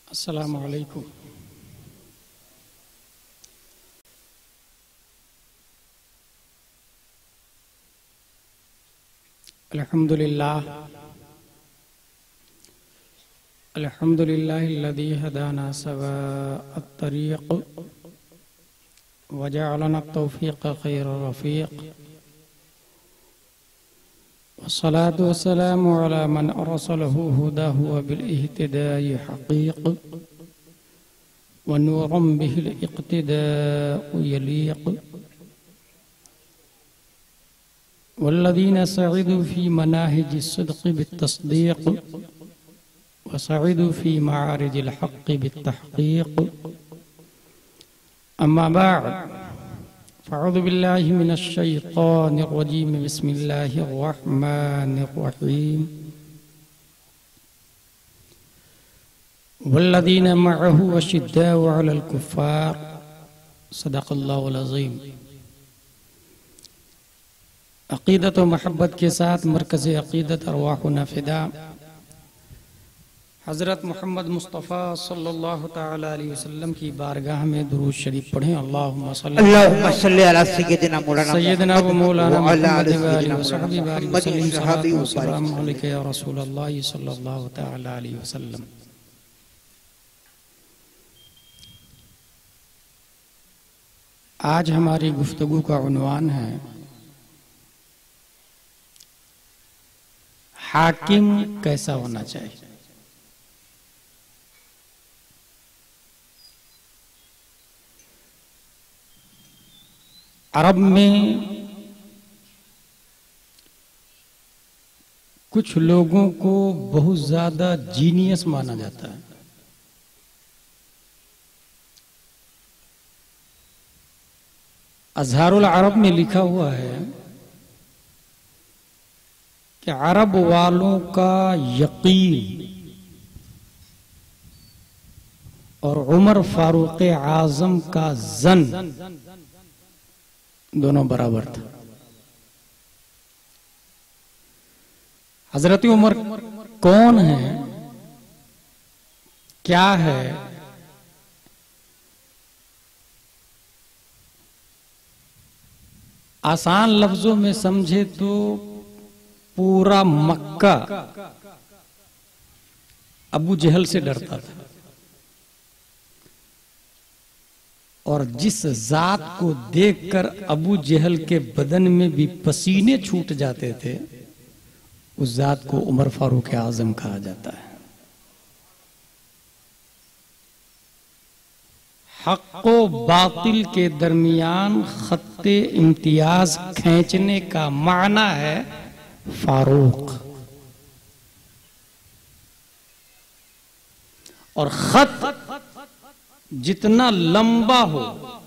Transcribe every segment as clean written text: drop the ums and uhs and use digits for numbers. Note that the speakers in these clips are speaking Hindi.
अस्सलामु अलैकुम। अल्हम्दुलिल्लाह अल्हम्दुलिल्लाहिल्लज़ी हदाना सवाअत तरीक़ व जअलना तौफ़ीक़ खैर रफ़ीक़ वस्सलातु वस्सलामु अला मन अरसलहु हुदाहु बिल इह्तिदाई हक़ीक़ व नूरन बिहिल इक़्तिदाउ यलीक़ वल्लज़ीना सअदू फ़ी मनाहिजि सिद्क़ि बित्तस्दीक़ व सअदू फ़ी मआरिजिल हक़्क़ि बित्तहक़ीक़ अम्मा बअद फ़अऊज़ु बिल्लाहि मिनश शैतानिर रजीम बिस्मिल्लाहिर रहमानिर रहीम वल्लज़ीना मअहु अशिद्दाउ अलल कुफ़्फ़ार सदक़ल्लाहुल अज़ीम। अक़ीदत व महब्बत के साथ मरकज़ अक़ीदत अरवाहुना फ़िदा हज़रत मोहम्मद मुस्तफ़ा सल्लल्लाहु तआला अलैहि वसल्लम की बारगाह में दुरूद शरीफ पढ़ें। अल्लाहुम्मा सल्लि अला सय्यिदिना सय्यिदना व मौलाना मुहम्मद व आलिहि व सहबिहि व सल्लिम सलातो व सलाम अलैका या रसूलल्लाह सल्लल्लाहु तआला अलैहि वसल्लम। आज हमारी गुफ्तगू का उन्वान है हाकिम कैसा होना चाहिए। अरब में कुछ लोगों को बहुत ज्यादा जीनियस माना जाता है। अज़हारुल अरब में लिखा हुआ है कि अरब वालों का यकीन और उमर फारूक आजम का जन दोनों बराबर था। हजरत उमर कौन है, क्या है, आसान लफ्जों में समझे तो पूरा मक्का अबू जहल से डरता था और जिस जात को देखकर अबू जहल के बदन में भी पसीने छूट जाते थे उस जात को उमर फारूक आजम कहा जाता है। हक़ व बातिल के दरमियान खत्ते इम्तियाज खींचने का माना है फारूक, और खत जितना लंबा हो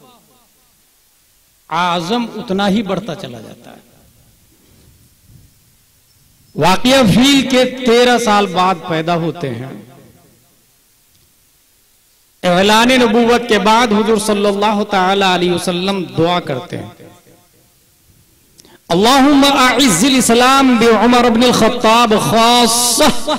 आजम उतना ही बढ़ता चला जाता है। वाक़िया फील के 13 साल बाद पैदा होते हैं। एलान नबूवत के बाद हुजूर सल्लल्लाहु तआला अलैहि वसल्लम दुआ करते हैं, अल्लाहुम्मा अइज़्ज़िल इस्लाम बि उमर इब्न अल-खत्ताब खास्सा।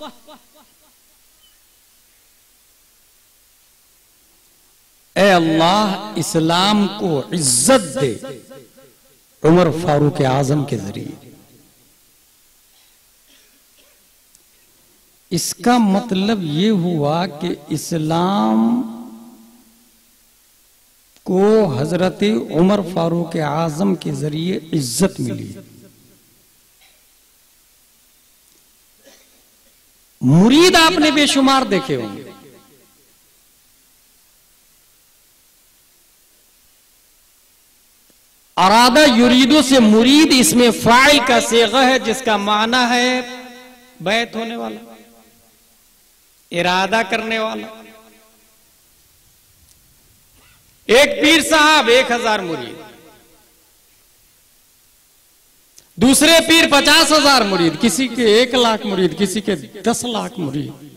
ए अल्लाह इस्लाम को इज्जत दे उमर फारूक आजम के जरिए। इसका मतलब ये हुआ कि इस्लाम को हजरत उमर फारूक आजम के जरिए इज्जत मिली। मुरीद आपने बेशुमार देखे होंगे, अरादा युरीदो से मुरीद इसमें फाइल का सेगा है जिसका माना है बैत होने वाला, इरादा करने वाला। एक पीर साहब 1000 मुरीद, दूसरे पीर 50,000 मुरीद, किसी के 1 लाख मुरीद, किसी के 10 लाख मुरीद।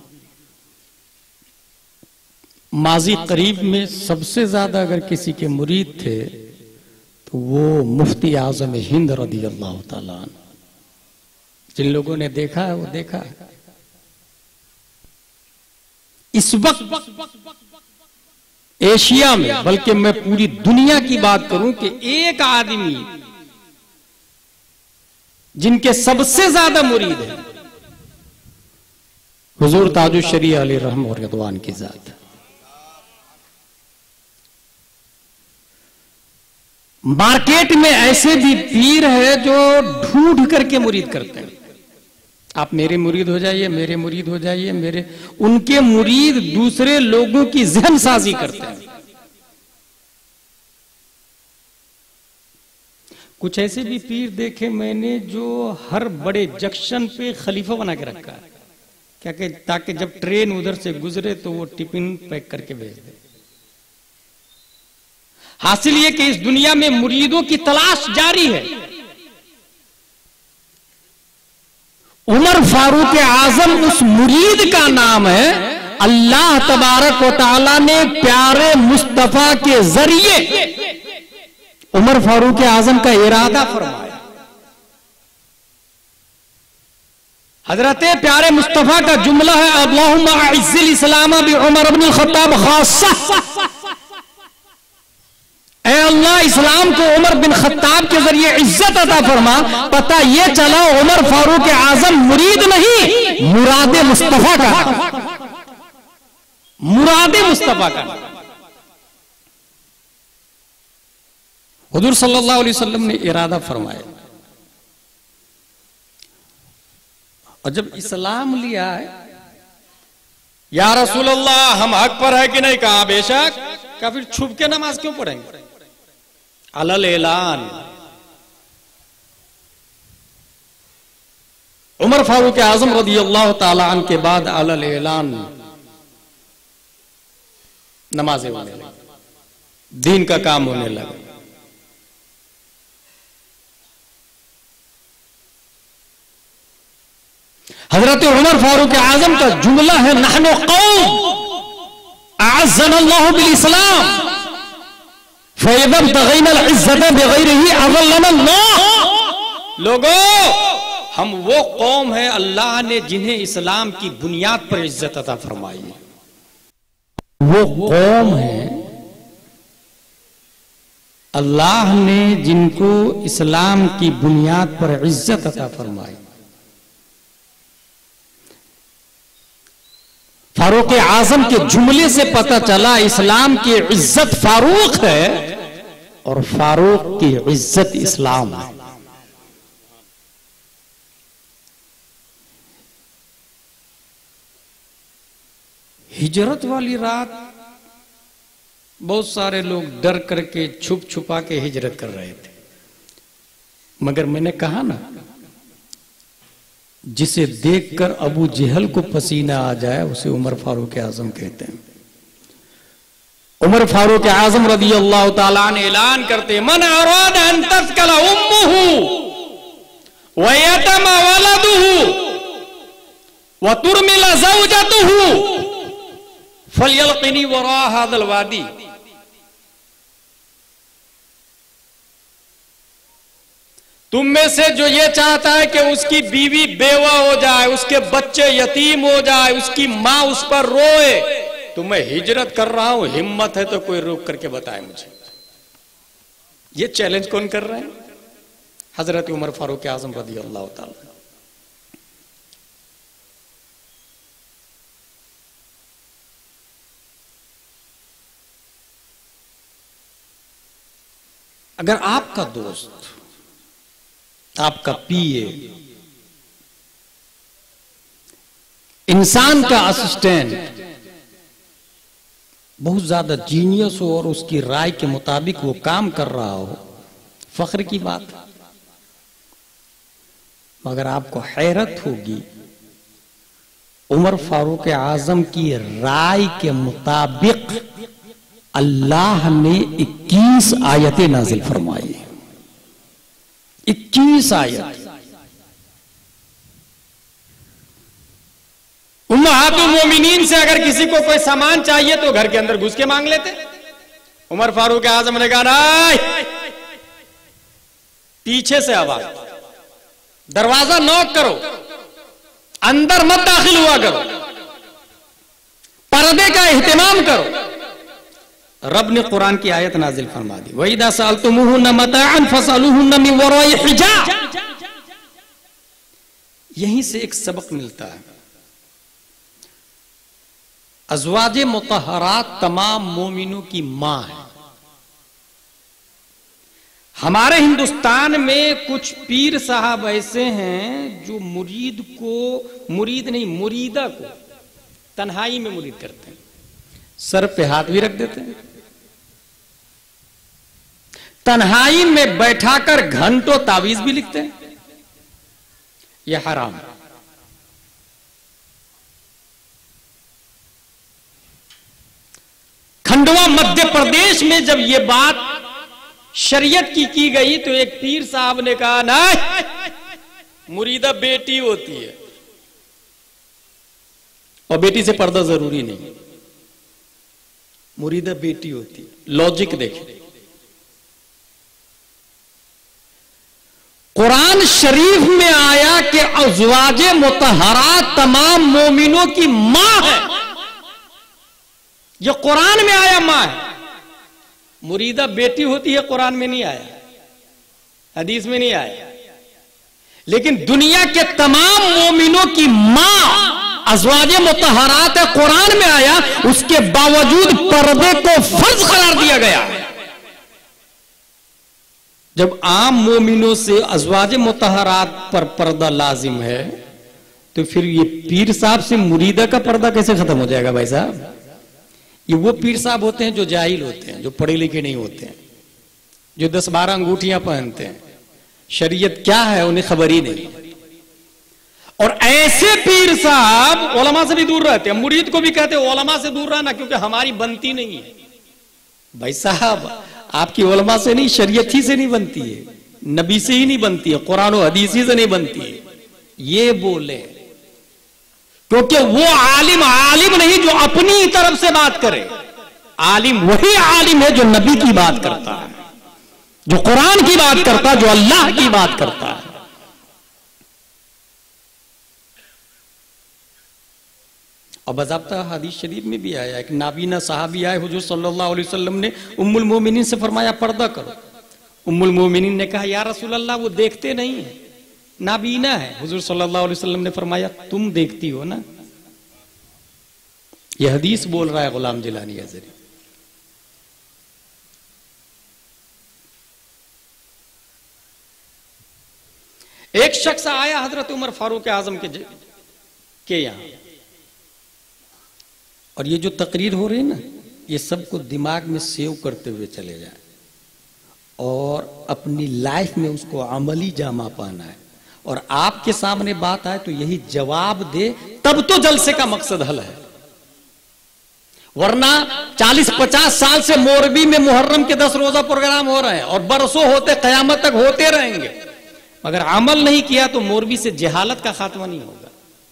माजी करीब में सबसे ज्यादा अगर किसी के मुरीद थे तो वो मुफ्ती आजम हिंद रज़ियल्लाहु ताला अन्हु। जिन लोगों ने देखा है वो देखा है। इस वक्त एशिया में, बल्कि मैं पूरी दुनिया की बात करूं कि एक आदमी जिनके सबसे ज्यादा मुरीद है हुजूर ताजुश शरीअह अलैहि रहम और रिदवान की जात। मार्केट में ऐसे भी पीर है जो ढूंढ करके मुरीद करते हैं। आप मेरे मुरीद हो जाइए, मेरे मुरीद हो जाइए, मेरे, उनके मुरीद दूसरे लोगों की जहन साजी करते हैं। कुछ ऐसे भी पीर देखे मैंने जो हर बड़े जंक्शन पे खलीफा बना के रखा है, क्या कि ताकि जब ट्रेन उधर से गुजरे तो वो टिफिन पैक करके भेज दे। हासिल ये कि इस दुनिया में मुरीदों की तलाश जारी है। उमर फारूक आजम उस मुरीद का नाम है। अल्लाह तबारक व तआला ने प्यारे मुस्तफा के जरिए उमर फारूक आजम का इरादा फरमाया। हजरत प्यारे मुस्तफा का जुमला है, अल्लाहुम्मा अइज़्ज़िल इस्लाम बि उमर इब्न अल-खत्ताब खासा। ऐ अल्लाह, इस्लाम को उमर बिन खत्ताब के जरिए इज्जत अता फरमा। पता ये चला उमर फारूक आजम मुरीद नहीं, मुरादे मुस्तफा का, मुरादे मुस्तफा का। हुजूर सल्लल्लाहु अलैहि वसल्लम ने इरादा फरमाया और जब इस्लाम लिया है, या रसूल अल्लाह हम हक पर है कि नहीं? कहा बेशक। कहा फिर छुप के नमाज क्यों पढ़ेंगे? अलल ऐलान। उमर फारूक आजम रज़ियल्लाहु ताला अन्हु के बाद अलल ऐलान नमाजें होने लगी, दीन का काम होने लगा। हजरत उमर फारूक आजम का जुमला है, नहनु कौम अअज़्ज़नल्लाहु बिल इस्लाम फ़इज़ा तग़ैना अल-इज़्ज़त बिग़ैरिही अज़ल्लना अल्लाह। लोगों, हम वो कौम है अल्लाह ने जिन्हें इस्लाम की बुनियाद पर इज्जत अता फरमाई है। वो कौम है अल्लाह ने जिनको इस्लाम की बुनियाद पर इज्जत अता फरमाई। फारूक आजम के जुमले से पता चला इस्लाम की इज्जत फारूक है और फारूक की इज्जत इस्लाम है। हिजरत वाली रात बहुत सारे लोग डर करके छुप छुपा के हिजरत कर रहे थे, मगर मैंने कहा ना, जिसे देखकर अबू जहल को पसीना आ जाए उसे उमर फारूक आजम कहते हैं। उमर फारूक आजम रज़ियल्लाहु ताला अन्हु ऐलान करते, मन अराद अन तस्कला उम्मुहु व यतमा वलदुहु व तुरमिला ज़ौजतुहु फलयल्क़िनी वरा हाज़ल वादी। तुम में से जो ये चाहता है कि उसकी बीवी बेवा हो जाए, उसके बच्चे यतीम हो जाए, उसकी मां उस पर रोए, तो मैं हिजरत कर रहा हूं, हिम्मत है तो कोई रोक करके बताए मुझे। ये चैलेंज कौन कर रहे हैं? हजरत उमर फारूक आजम रज़ियल्लाहु ताला। अगर आपका दोस्त, आपका पीए, इंसान का असिस्टेंट बहुत ज्यादा जीनियस हो और उसकी राय के मुताबिक वो काम कर रहा हो, फख्र की बात है। मगर आपको हैरत होगी, उमर फारूक आजम की राय के मुताबिक अल्लाह ने 21 आयतें नाजिल फरमाई। 21 आयत। उम्महातुल मोमिनीन से अगर किसी को कोई सामान चाहिए तो घर के अंदर घुस के मांग लेते। उमर फारूक आजम ने कहा नहीं, पीछे से आवाज, दरवाजा नॉक करो, अंदर मत दाखिल हुआ करो, पर्दे का एहतिमाम करो। रब ने कुरान की आयत नाजिल फरमा दी, वइदा सअलतुमुहुन्ना मताअन फसअलूहुन्ना मिन वराइ हिजाब। यहीं से एक सबक मिलता है, अज़वाजे मुतहरात तमाम मोमिनों की मां है। हमारे हिंदुस्तान में कुछ पीर साहब ऐसे हैं जो मुरीद नहीं मुरीदा को तन्हाई में मुरीद करते हैं, सर पे हाथ भी रख देते हैं, तन्हाई में बैठाकर घंटों तावीज भी लिखते हैं। यह हराम है। खंडवा मध्य प्रदेश में जब यह बात शरीयत की गई तो एक पीर साहब ने कहा, नहीं, मुरीदा बेटी होती है और बेटी से पर्दा जरूरी नहीं, मुरीदा बेटी होती है। लॉजिक देखिए, कुरान शरीफ में आया कि अज़वाजे मुतहरात तमाम मोमिनों की मां है। जो कुरान में आया मां है। मुरीदा बेटी होती है, कुरान में नहीं आया, हदीस में नहीं आया। लेकिन दुनिया के तमाम मोमिनों की मां अज़वाजे मुतहरात है, कुरान में आया, उसके बावजूद पर्दे को फर्ज करार दिया गया। जब आम मोमिनों से अज़वाजे मुतहरात पर पर्दा लाजिम है तो फिर ये पीर साहब से मुरीदा का पर्दा कैसे खत्म हो जाएगा भाई साहब? ये वो पीर साहब होते हैं जो जाहिल होते हैं, जो पढ़े लिखे नहीं होते हैं, जो 10-12 अंगूठियां पहनते हैं, शरीयत क्या है उन्हें खबर ही नहीं। और ऐसे पीर साहब उलमा से भी दूर रहते हैं। मुरीद को भी कहते हैं उलमा से दूर रहना, क्योंकि हमारी बनती नहीं है। भाई साहब, आपकी उलमा से नहीं, शरीयत ही से नहीं बनती है, नबी से ही नहीं बनती है, कुरान और हदीस ही से नहीं बनती है। ये बोले क्योंकि वो आलिम नहीं जो अपनी तरफ से बात करे। आलिम वही आलिम है जो नबी की बात करता है, जो कुरान की बात करता है, जो अल्लाह की बात करता है। और बज़ाब्ता हदीस शरीफ में भी आया, एक नाबीना साहबी आए, हुजूर सल्लल्लाहु अलैहि वसल्लम ने उम्मुल मोमिनीन से फरमाया पर्दा करो। उम्मुल मोमिनीन ने कहा, या रसूल अल्लाह, वो देखते नहीं है, नाबीना है। हुजूर सल्लल्लाहु अलैहि वसल्लम ने फरमाया, तुम देखती हो ना। यह हदीस बोल रहा है गुलाम जिलानी हज़री। एक शख्स आया हजरत उमर फारूक आजम के यहां, और ये जो तकरीर हो रही है ना, ये सबको दिमाग में सेव करते हुए चले जाए और अपनी लाइफ में उसको अमली जामा पाना है। और आपके सामने बात आए तो यही जवाब दे, तब तो जलसे का मकसद हल है। वरना 40-50 साल से मोरबी में मुहर्रम के 10 रोजा प्रोग्राम हो रहे हैं और बरसों होते कयामत तक होते रहेंगे, मगर अमल नहीं किया तो मोरबी से जहालत का खात्मा नहीं होगा।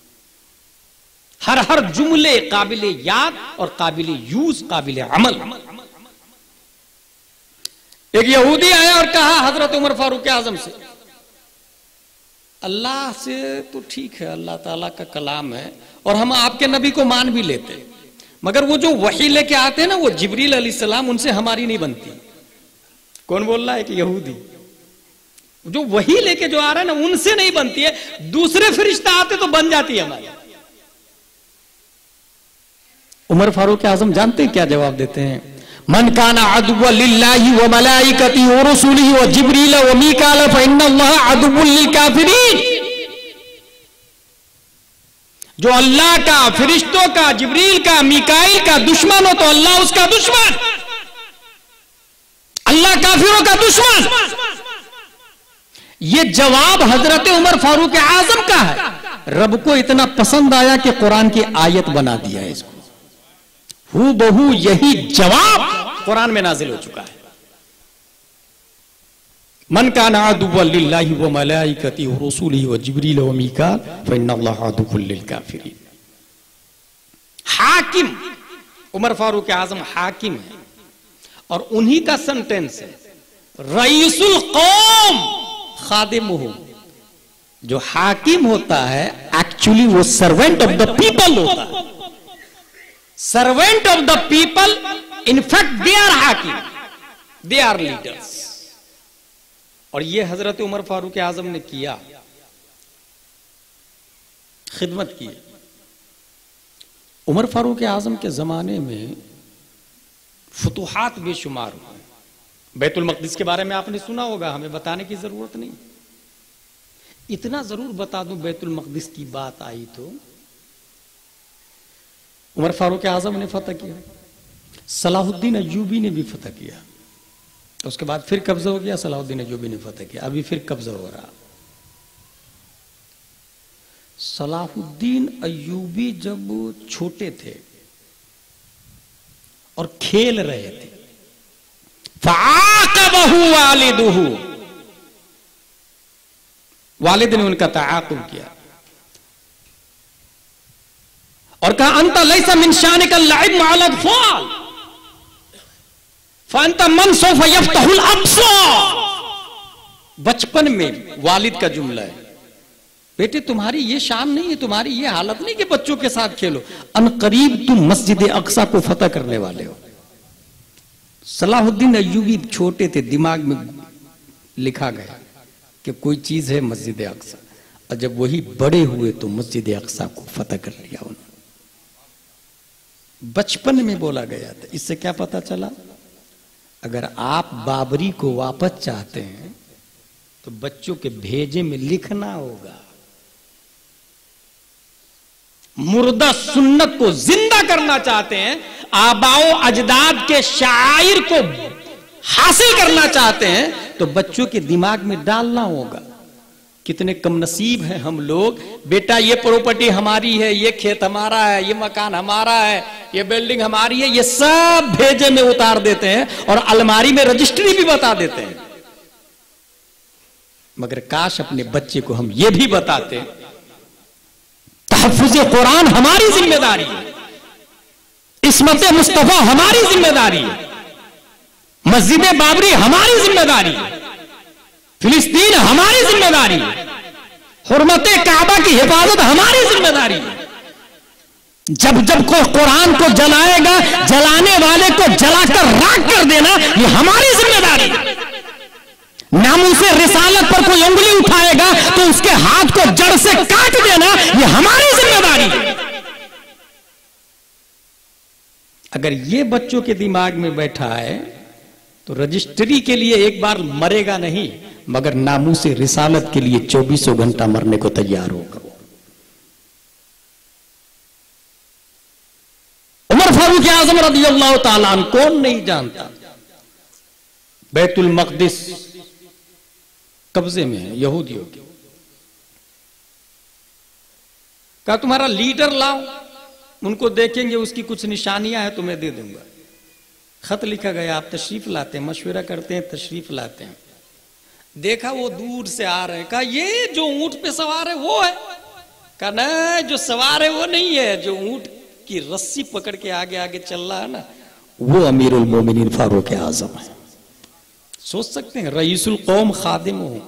हर जुमले काबिल याद और काबिल यूज, काबिल अमल। एक यहूदी आया और कहा हजरत उमर फारूक आजम से, अल्लाह से तो ठीक है, अल्लाह ताला का कलाम है और हम आपके नबी को मान भी लेते, मगर वो जो वही लेके आते हैं ना, वो जिब्रील अलैहिस्सलाम, उनसे हमारी नहीं बनती। कौन बोल रहा है? कि यहूदी। जो वही लेके जो आ रहा है ना, उनसे नहीं बनती है, दूसरे फरिश्ता आते तो बन जाती है हमारी। उमर फारूक आजम जानते हैं क्या जवाब देते हैं? मन काना अदुव्वन लिल्लाहि व मलाइकतिही व रसूलिही व जिब्रील व मीकाल फइन्नल्लाह अदुव्वुन लिल काफिरीन। जो अल्लाह का, फरिश्तों का, जिब्रील का, मीकाइल का दुश्मन हो तो अल्लाह उसका दुश्मन, अल्लाह काफिरों का दुश्मन। ये जवाब हजरत उमर फारूक आजम का है। रब को इतना पसंद आया कि कुरान की आयत बना दिया है इसको। हू बहू यही जवाब कुरान में नाजिल हो चुका है। मन काना अदुव्वन लिल्लाहि व मलाइकतिही व रसूलिही व जिब्रील व मीकाल फइन्नल्लाह अदुव्वुन लिल काफिरीन। हाकिम, उमर फारूक आजम हाकिम है और उन्हीं का सेंटेंस है, रईसुल कौम खादिमुहु। जो हाकिम होता है एक्चुअली वो सर्वेंट ऑफ द पीपल होता है। Servant of the people, in fact they are हाकिम, दे आर लीडर्स। और ये हजरत उमर फारूक आजम ने किया, खिदमत की। उमर फारूक आजम के जमाने में फुतुहात बेशुमार हुए। बैतुल मक़दिस के बारे में आपने सुना होगा, हमें बताने की जरूरत नहीं। इतना जरूर बता दूं, बैतुल मक़दिस की बात आई तो उमर फारूक आजम ने फतह किया, सलाहुद्दीन अय्यूबी ने भी फतह किया, उसके बाद फिर कब्जा हो गया, सलाहुद्दीन अय्यूबी ने फतह किया, अभी फिर कब्जा हो रहा। सलाहुद्दीन अय्यूबी जब छोटे थे और खेल रहे थे, फ़अक़बहु वालिदुहु, वालिद ने उनका तआक़ुब किया और कहा अंत लैसा मिन शानिक अल-लइब मअल अत्फ़ाल फ़अंत मन सौफ़ यफ़्तहुल अब्सार। बचपन में वालिद का जुमला है, बेटे तुम्हारी ये शान नहीं है, तुम्हारी ये हालत नहीं कि बच्चों के साथ खेलो, अनकरीब तुम मस्जिद अक्सा को फतह करने वाले हो। सलाहुद्दीन अय्यूबी छोटे थे, दिमाग में लिखा गया कि कोई चीज है मस्जिद अक्सा, और जब वही बड़े हुए तो मस्जिद अक्सा को फतह कर लिया उन्होंने। बचपन में बोला गया था। इससे क्या पता चला, अगर आप बाबरी को वापस चाहते हैं तो बच्चों के भेजे में लिखना होगा, मुर्दा सुन्नत को जिंदा करना चाहते हैं, आबाओ अजदाद के शायर को हासिल करना चाहते हैं, तो बच्चों के दिमाग में डालना होगा। कितने कम नसीब हैं हम लोग, बेटा ये प्रॉपर्टी हमारी है, ये खेत हमारा है, ये मकान हमारा है, ये बिल्डिंग हमारी है, ये सब भेजे में उतार देते हैं और अलमारी में रजिस्ट्री भी बता देते हैं। मगर काश अपने बच्चे को हम ये भी बताते, तहफ़्फ़ुज़ कुरान हमारी जिम्मेदारी है, इस्मत मुस्तफा हमारी जिम्मेदारी है, मस्जिद बाबरी हमारी जिम्मेदारी है, फिलिस्तीन हमारी जिम्मेदारी है, हुर्मते काबा की हिफाजत हमारी जिम्मेदारी है। जब जब कोई कुरान को जलाएगा, जलाने वाले को जलाकर राख कर देना ये हमारी जिम्मेदारी है। नामूसे रिसालत पर कोई उंगली उठाएगा तो उसके हाथ को जड़ से काट देना ये हमारी जिम्मेदारी है। अगर ये बच्चों के दिमाग में बैठा है तो रजिस्ट्री के लिए एक बार मरेगा नहीं, मगर नामूसे रिसालत के लिए 24 घंटा मरने को तैयार होगा। उमर फारूक आजम रज़ियल्लाहु ताला अन्हु कौन नहीं जानता, बैतुल मक़दिस कब्जे में है यहूदियों के। कहा तुम्हारा लीडर लाओ, उनको देखेंगे, उसकी कुछ निशानियां हैं तुम्हें दे दूंगा। खत लिखा गया, आप तशरीफ लाते हैं, मशवरा करते हैं, तशरीफ लाते हैं। देखा वो दूर से आ रहे हैं, कहा ये जो ऊंट पे सवार है वो है? कहा नहीं, जो सवार है वो नहीं है, जो ऊंट की रस्सी पकड़ के आगे आगे चल रहा है ना, वो अमीरुल मोमिनीन फारूक आजम है। सोच सकते हैं, रईसुल कौम खादिम हूं,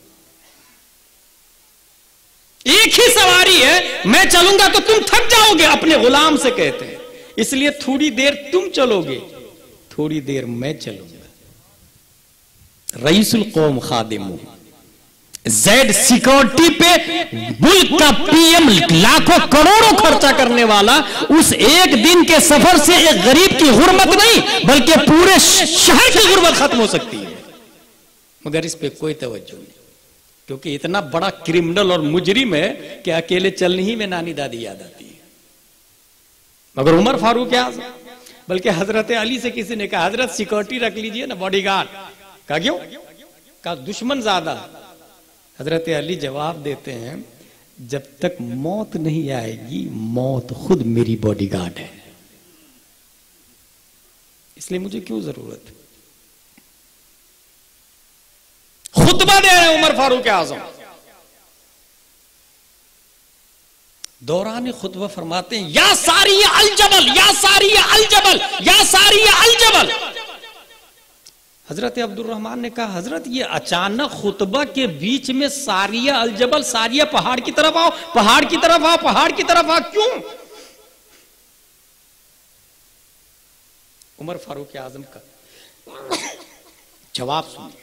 एक ही सवारी है, मैं चलूंगा तो तुम थक जाओगे, अपने गुलाम से कहते हैं, इसलिए थोड़ी देर तुम चलोगे, थोड़ी देर मैं चलूंगा। रईसुल कौम खादिम हूं। जेड सिक्योरिटी पे मुल्क का पीएम लाखों करोड़ों खर्चा करने वाला, उस एक दिन के सफर से एक गरीब की गुर्बत नहीं बल्कि पूरे शहर की गुर्बत खत्म हो सकती है। मगर इस पे कोई तवज्जो नहीं, क्योंकि इतना बड़ा क्रिमिनल और मुजरिम है कि अकेले चलने ही में नानी दादी याद आती है। मगर उमर फारूक आज़म, बल्कि हजरत अली से किसी ने कहा हजरत सिक्योरिटी रख लीजिए ना, बॉडीगार्ड। कहा क्यों? कहा दुश्मन ज्यादा। हजरत अली जवाब देते हैं, जब तक मौत नहीं आएगी, मौत खुद मेरी बॉडीगार्ड है, इसलिए मुझे क्यों जरूरत है। खुतबा दे रहे उमर फारूक आजम, दौरान खुतबा फरमाते हैं, या सारी अल जबल, या सारी अल जबल, या सारी अल जबल। हजरत अब्दुल रहमान ने कहा, हजरत ये अचानक खुतबा के बीच में सारिया अल जबल, सारिया पहाड़ की तरफ आओ, पहाड़ की तरफ आओ, पहाड़ की तरफ आओ, क्यों? उमर फारूक आजम का जवाब सुनिए।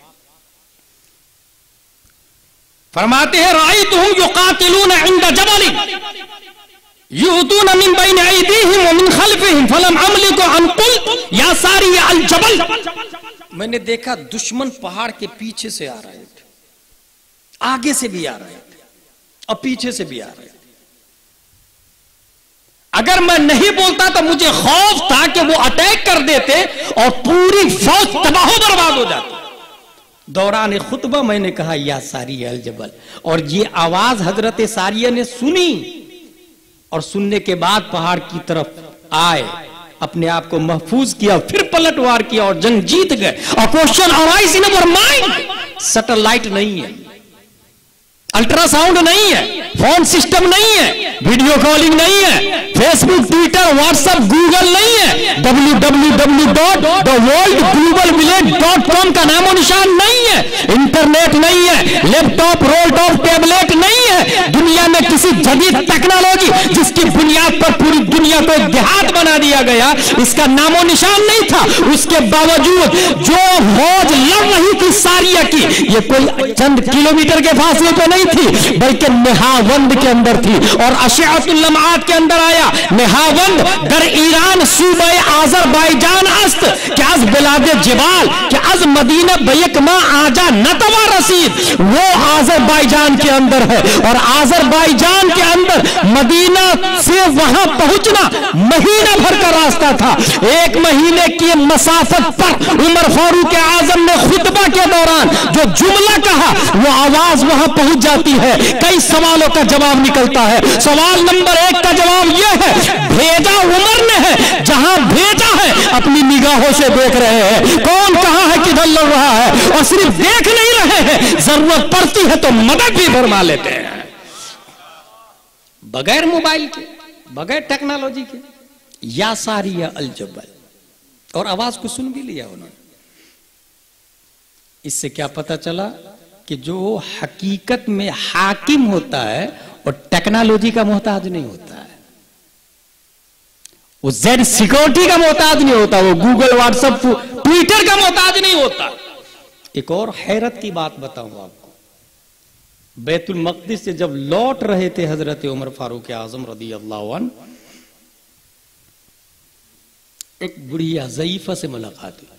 फरमाते हैं रायतुहुम युकातिलूना इंदा जबलिन युतूना मिन बैन अयदीहिम व मिन खल्फिहिम फलम अमलिकु अन कुल या सारी अल जबल। मैंने देखा दुश्मन पहाड़ के पीछे से आ रहे थे, आगे से भी आ रहे थे और पीछे से भी आ रहे थे। अगर मैं नहीं बोलता तो मुझे खौफ था कि वो अटैक कर देते और पूरी फौज तबाह बर्बाद हो जाती। दौरान खुतबा मैंने कहा या सारिया अल जबल, और ये आवाज हजरत सारिया ने सुनी और सुनने के बाद पहाड़ की तरफ आए, अपने आप को महफूज किया, फिर पलटवार किया और जंग जीत गए। और question arise in our mind, satellite नहीं है, अल्ट्रासाउंड नहीं है, फोन सिस्टम नहीं है, वीडियो कॉलिंग नहीं है, फेसबुक, ट्विटर, व्हाट्सएप, गूगल नहीं है, www.theworldglobalvillage.com का नामो निशान नहीं है, इंटरनेट नहीं है, लैपटॉप, रोलटॉप, टैबलेट नहीं है, दुनिया में किसी जदीद टेक्नोलॉजी जिसकी बुनियाद पर पूरी दुनिया को एक देहात बना दिया गया, इसका नामो निशान नहीं था। उसके बावजूद जो फौज लड़ रही थी सारिया की, ये कोई चंद किलोमीटर के फासले पे नहीं थी, बल्कि नेहावंद के अंदर थी। और अशअतुल लम्आत के अंदर आया नेहावंद दर ईरान सूबे आज़रबाईजान अस्त कि अज बिलाद जिबाल कि अज मदीना बैकमा आजा नतवा रसीद, वो आज़रबाईजान के अंदर है। और आज़रबाईजान के अंदर मदीना से वहां पहुंचना महीना भर का रास्ता था। 1 महीने की मसाफत पर उमर फारूक आजम ने खुतबा के दौरान जो जुमला कहा, वो आवाज वहां पहुंच जाती है। कई सवालों का जवाब निकलता है। सवाल नंबर 1 का जवाब यह है, भेजा उमर ने है, जहां भेजा है अपनी निगाहों से देख रहे हैं कौन कहां है, किधर लड़ रहा है, और सिर्फ देख नहीं रहे हैं, जरूरत पड़ती है तो मदद भी फरमा लेते हैं, बगैर मोबाइल के, बगैर टेक्नोलॉजी के। या सारिया अल जबल, और आवाज को सुन भी लिया उन्होंने। इससे क्या पता चला कि जो हकीकत में हाकिम होता है और टेक्नोलॉजी का मोहताज नहीं होता है, वो जेड सिक्योरिटी का मोहताज नहीं होता, वो गूगल, व्हाट्सएप, ट्विटर का मोहताज नहीं होता। एक और हैरत की बात बताऊं आपको, बैतुल मक़दिस से जब लौट रहे थे हजरत उमर फारूक आजम रदी अल्लाह अन्हु, एक बुढ़िया ज़ईफ़ा से मुलाकात हुई।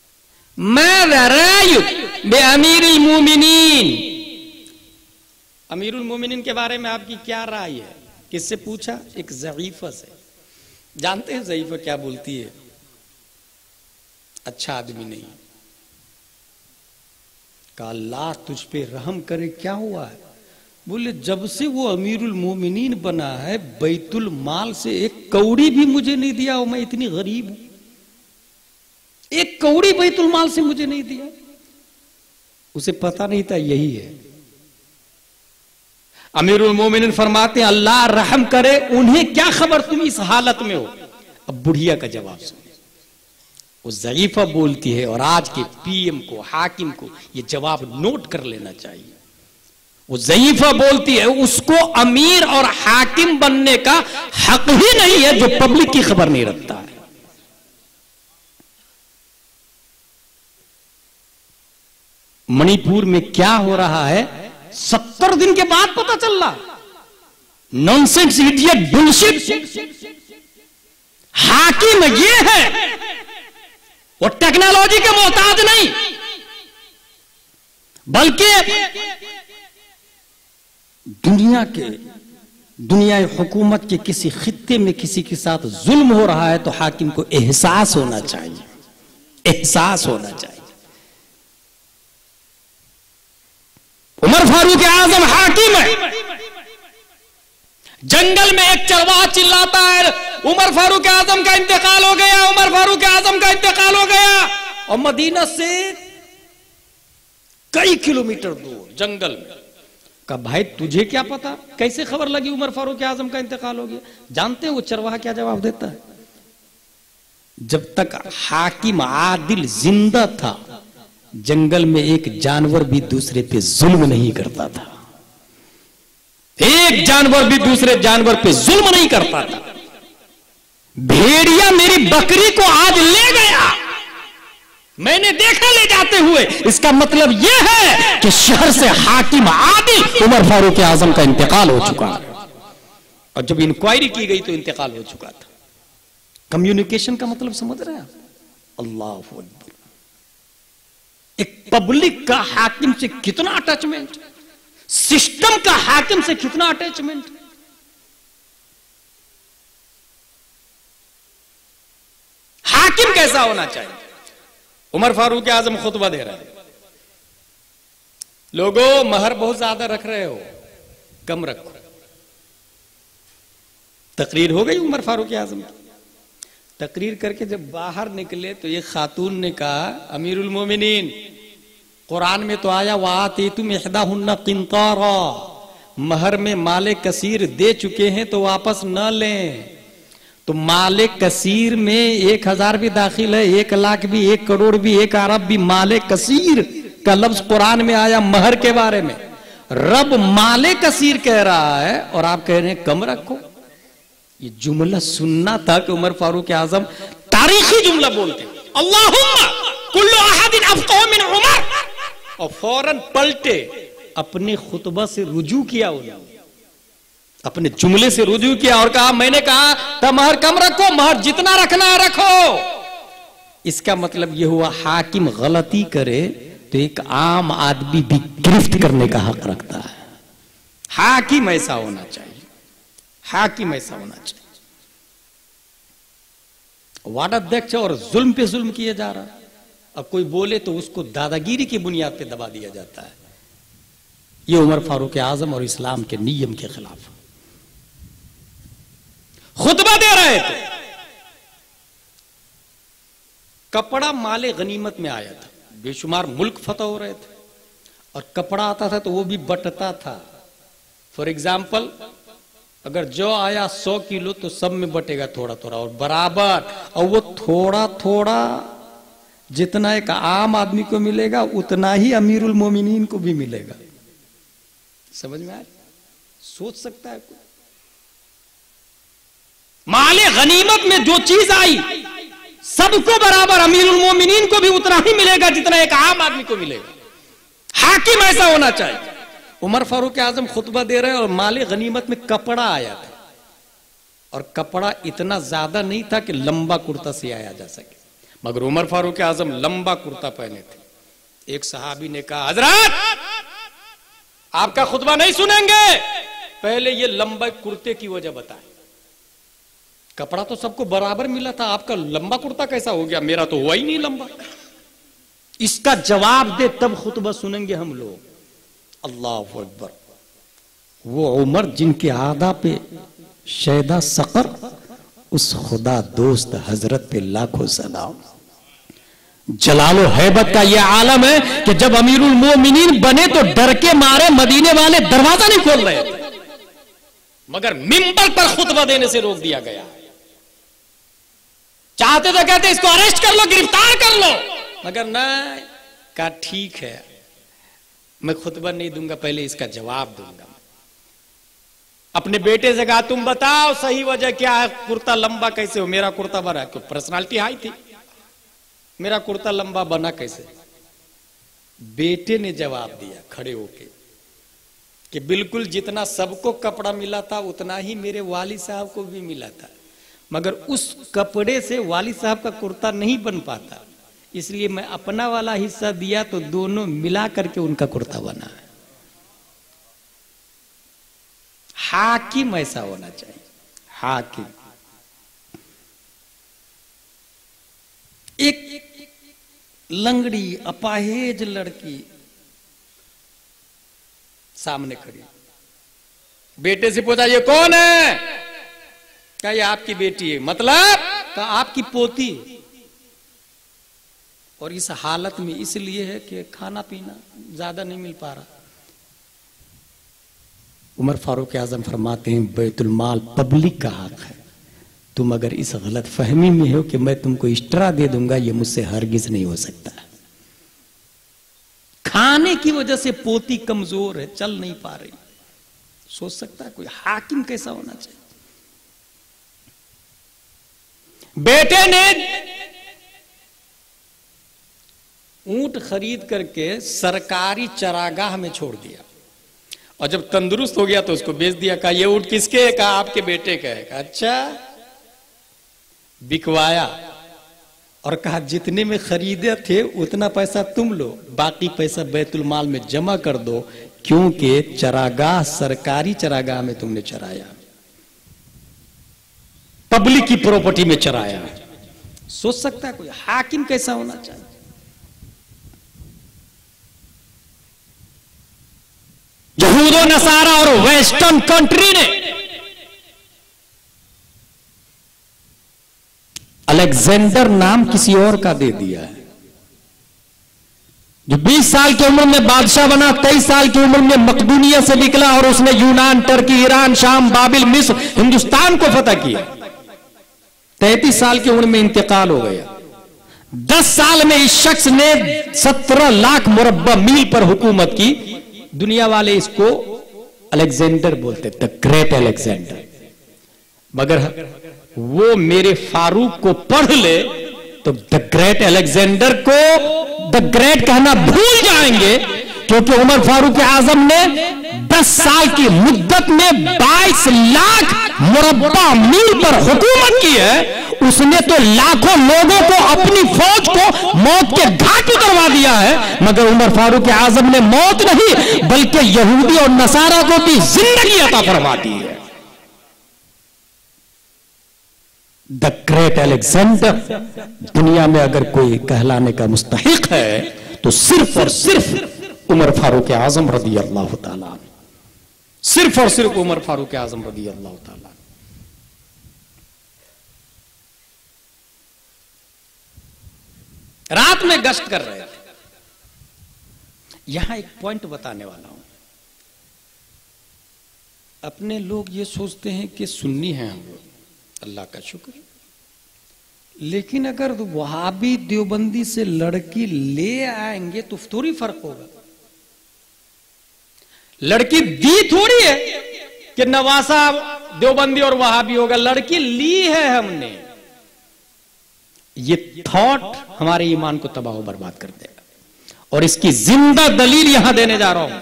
अमीरुल मोमिनीन, अमीरुल मोमिनीन के बारे में आपकी क्या राय है? किससे पूछा? एक ज़ईफ़ा से। जानते हैं ज़ईफ़ा क्या बोलती है? अच्छा आदमी नहीं। कहा अल्लाह तुझ पे रहम करे, क्या हुआ है? बोले जब से वो अमीरुल मोमिनीन बना है, बैतुल माल से एक कौड़ी भी मुझे नहीं दिया, और मैं इतनी गरीब हूं, एक कौड़ी बैतुल माल से मुझे नहीं दिया। उसे पता नहीं था यही है। अमीरुल मोमिनीन फरमाते हैं अल्लाह रहम करे, उन्हें क्या खबर तुम इस हालत में हो। अब बुढ़िया का जवाब सुनिए, वो ज़ईफ़ा बोलती है, और आज के पीएम को, हाकिम को ये जवाब नोट कर लेना चाहिए। वो ज़ईफ़ा बोलती है उसको अमीर और हाकिम बनने का हक ही नहीं है जो पब्लिक की खबर नहीं रखता है। मणिपुर में क्या हो रहा है 70 दिन के बाद पता चल रहा। Nonsense, idiot, bullshit. हाकिम ये है, वो टेक्नोलॉजी के मोहताज नहीं, बल्कि दुनिया हुकूमत के किसी खित्ते में किसी के साथ जुल्म हो रहा है तो हाकिम को एहसास होना चाहिए, एहसास होना चाहिए। उमर फारूक आजम हाकिम है। जंगल में एक चरवाहा चिल्लाता है उमर फारूक आजम का इंतकाल हो गया, उमर फारूक आजम का इंतकाल हो गया। और मदीना से कई किलोमीटर दूर जंगल में का भाई तुझे क्या पता, कैसे खबर लगी उमर फारूक आजम का इंतकाल हो गया? जानते हैं वो चरवाहा क्या जवाब देता है? जब तक हाकिम आदिल जिंदा था, जंगल में एक जानवर भी दूसरे पे जुल्म नहीं करता था, एक जानवर भी दूसरे जानवर पे जुल्म नहीं करता था। भेड़िया मेरी बकरी को आज ले गया, मैंने देखा ले जाते हुए। इसका मतलब यह है कि शहर से हाकिम आदिल उमर फारूक आजम का इंतकाल हो चुका है, और जब इंक्वायरी की गई तो इंतकाल हो चुका था। कम्युनिकेशन का मतलब समझ रहे हैं आप? अल्लाह अकबर। एक पब्लिक का हाकिम से कितना अटैचमेंट, सिस्टम का हाकिम से कितना अटैचमेंट। हाकिम कैसा होना चाहिए? उमर फारूक आजम खुतबा दे रहे हैं, लोगों महर बहुत ज्यादा रख रहे हो, कम रखो। तकरीर हो गई उमर फारूक आजम की। तकरीर करके जब बाहर निकले तो एक खातून ने कहा, अमीरुल मोमिनीन, कुरान में तो आया वातीतुम इहदाहुन्ना किंतारा, महर में माले कसीर दे चुके हैं तो वापस न लें। तो माले कसीर में 1000 भी दाखिल है, 1 लाख भी, 1 करोड़ भी, 1 अरब भी। माले कसीर का लफ्ज कुरान में आया महर के बारे में। रब माले कसीर कह रहा है और आप कह रहे हैं कम रखो। ये जुमला सुनना था कि उमर फारूक आजम तारीखी जुमला बोलते, अल्लाहुम्मा कुल्लु अहदिन अफ़क़ह मिन उमर, और फौरन पलटे, अपने खुतबा से रुजू किया, उन्होंने अपने जुमले से रुजू किया और कहा, मैंने कहा था महर कम रखो, महर जितना रखना है रखो। इसका मतलब यह हुआ हाकिम गलती करे तो एक आम आदमी भी गिरफ्त करने का हक रखता है। हाकिम ऐसा होना चाहिए, हाकिम ऐसा होना चाहिए। वाडाध्यक्ष और जुल्म पे जुल्म किया जा रहा है। अब कोई बोले तो उसको दादागिरी की बुनियाद पे दबा दिया जाता है। ये उमर फारूक आजम और इस्लाम के नियम के खिलाफ खुतबा दे रहे थे। कपड़ा माले गनीमत में आया था, बेशुमार मुल्क फतह हो रहे थे और कपड़ा आता था तो वो भी बटता था। फॉर एग्जाम्पल, अगर जो आया 100 किलो तो सब में बटेगा थोड़ा थोड़ा और बराबर, और वो थोड़ा थोड़ा जितना एक आम आदमी को मिलेगा उतना ही अमीरुल मोमिनीन को भी मिलेगा। समझ में आया? सोच सकता है कोई? माले गनीमत में जो चीज आई सबको बराबर, अमीरुल मोमिनीन को भी उतना ही मिलेगा जितना एक आम आदमी को मिलेगा। हाकिम ऐसा होना चाहिए। उमर फारूक आजम खुतबा दे रहे हैं और माले गनीमत में कपड़ा आया था, और कपड़ा इतना ज्यादा नहीं था कि लंबा कुर्ता सियाया जा सके, मगर उमर फारूक आजम लंबा कुर्ता पहने थे। एक सहाबी ने कहा, हजरत आपका खुतबा नहीं सुनेंगे, पहले ये लंबे कुर्ते की वजह बताएं। कपड़ा तो सबको बराबर मिला था, आपका लंबा कुर्ता कैसा हो गया? मेरा तो हुआ ही नहीं लंबा। इसका जवाब दे तब खुतबा सुनेंगे हम लोग। अल्लाह अकबर। वो उमर जिनके आदा पे शैदा सकर, उस खुदा दोस्त हजरत पे लाखों सलाम। जलालो हैबत का यह आलम है कि जब अमीरुल मोमिनीन बने तो डर के मारे मदीने वाले दरवाजा नहीं खोल रहे थे, मगर मिंबर पर खुतबा देने से रोक दिया गया। चाहते तो कहते इसको अरेस्ट कर लो, गिरफ्तार कर लो, मगर नहीं, कहा ठीक है मैं खुतबा नहीं दूंगा, पहले इसका जवाब दूंगा। अपने बेटे से कहा, तुम बताओ सही वजह क्या है, कुर्ता लंबा कैसे हो? मेरा कुर्ता बना, क्यों पर्सनालिटी हाई थी, मेरा कुर्ता लंबा बना कैसे? बेटे ने जवाब दिया खड़े होके कि बिल्कुल जितना सबको कपड़ा मिला था उतना ही मेरे वाली साहब को भी मिला था, मगर उस कपड़े से वाली साहब का कुर्ता नहीं बन पाता, इसलिए मैं अपना वाला हिस्सा दिया तो दोनों मिला करके उनका कुर्ता बना है। हाकिम ऐसा होना चाहिए, हाकिम। एक लंगड़ी अपाहिज लड़की सामने खड़ी, बेटे से पूछा ये कौन है? क्या ये आपकी बेटी है? मतलब क्या आपकी पोती? और इस हालत में इसलिए है कि खाना पीना ज्यादा नहीं मिल पा रहा। उमर फारूक आजम फरमाते हैं बैतुल माल पब्लिक का हक है, तुम अगर इस गलत फहमी में हो कि मैं तुमको एक्स्ट्रा दे दूंगा, ये मुझसे हरगिज नहीं हो सकता। खाने की वजह से पोती कमजोर है, चल नहीं पा रही, सोच सकता है कोई? हाकिम कैसा होना चाहिए? बेटे ने ऊंट खरीद करके सरकारी चरागाह में छोड़ दिया और जब तंदुरुस्त हो गया तो उसको बेच दिया। कहा ये ऊंट किसके है? कहा आपके बेटे का है। कहा अच्छा। बिकवाया और कहा जितने में खरीदे थे उतना पैसा तुम लो, बाकी पैसा बैतुल माल में जमा कर दो, क्योंकि चरागाह सरकारी चरागाह में तुमने चराया, पब्लिक की प्रॉपर्टी में चराया। सोच सकता है कोई हाकिम कैसा होना चाहिए? यहूदो नसारा और वेस्टर्न कंट्री ने अलेक्जेंडर नाम किसी और का दे दिया है, जो 20 साल की उम्र में बादशाह बना, 23 साल की उम्र में मकदूनिया से निकला और उसने यूनान, टर्की, ईरान, शाम, बाबिल, मिस्र, हिंदुस्तान को फतह किया। 33 साल की उम्र में इंतकाल हो गया। 10 साल में इस शख्स ने 17 लाख मुरब्बा मील पर हुकूमत की। दुनिया वाले इसको अलेक्जेंडर बोलते, द ग्रेट अलेक्जेंडर। मगर वो मेरे फारूक को पढ़ ले तो द ग्रेट अलेक्जेंडर को द ग्रेट कहना भूल जाएंगे, क्योंकि उमर फारूक आजम ने 10 साल की मुद्दत में 22 लाख मुरब्बा मील पर हुकूमत की है। उसने तो लाखों लोगों को, अपनी फौज को मौत के घाट उतरवा दिया है, मगर उमर फारूक आजम ने मौत नहीं बल्कि यहूदी और नसारा को भी जिंदगी अता फरमा दी है। द ग्रेट अलेक्जेंडर दुनिया में अगर कोई कहलाने का मुस्तहिक है तो सिर्फ और सिर्फ उमर फारूक आजम रदी अल्लाह ताला, सिर्फ और सिर्फ उमर फारूक आजम रदी अल्लाह ताला। रात में गश्त कर रहे थे। यहां एक पॉइंट बताने वाला हूं। अपने लोग ये सोचते हैं कि सुन्नी हैं हम लोग, अल्लाह का शुक्र, लेकिन अगर वहाबी देवबंदी से लड़की ले आएंगे तो थोड़ी फर्क होगा। लड़की दी थोड़ी है कि नवासा देवबंदी और वहाबी होगा, लड़की ली है हमने। ये थॉट हमारे ईमान को तबाह और बर्बाद कर देगा, और इसकी जिंदा दलील यहां देने जा रहा हूं।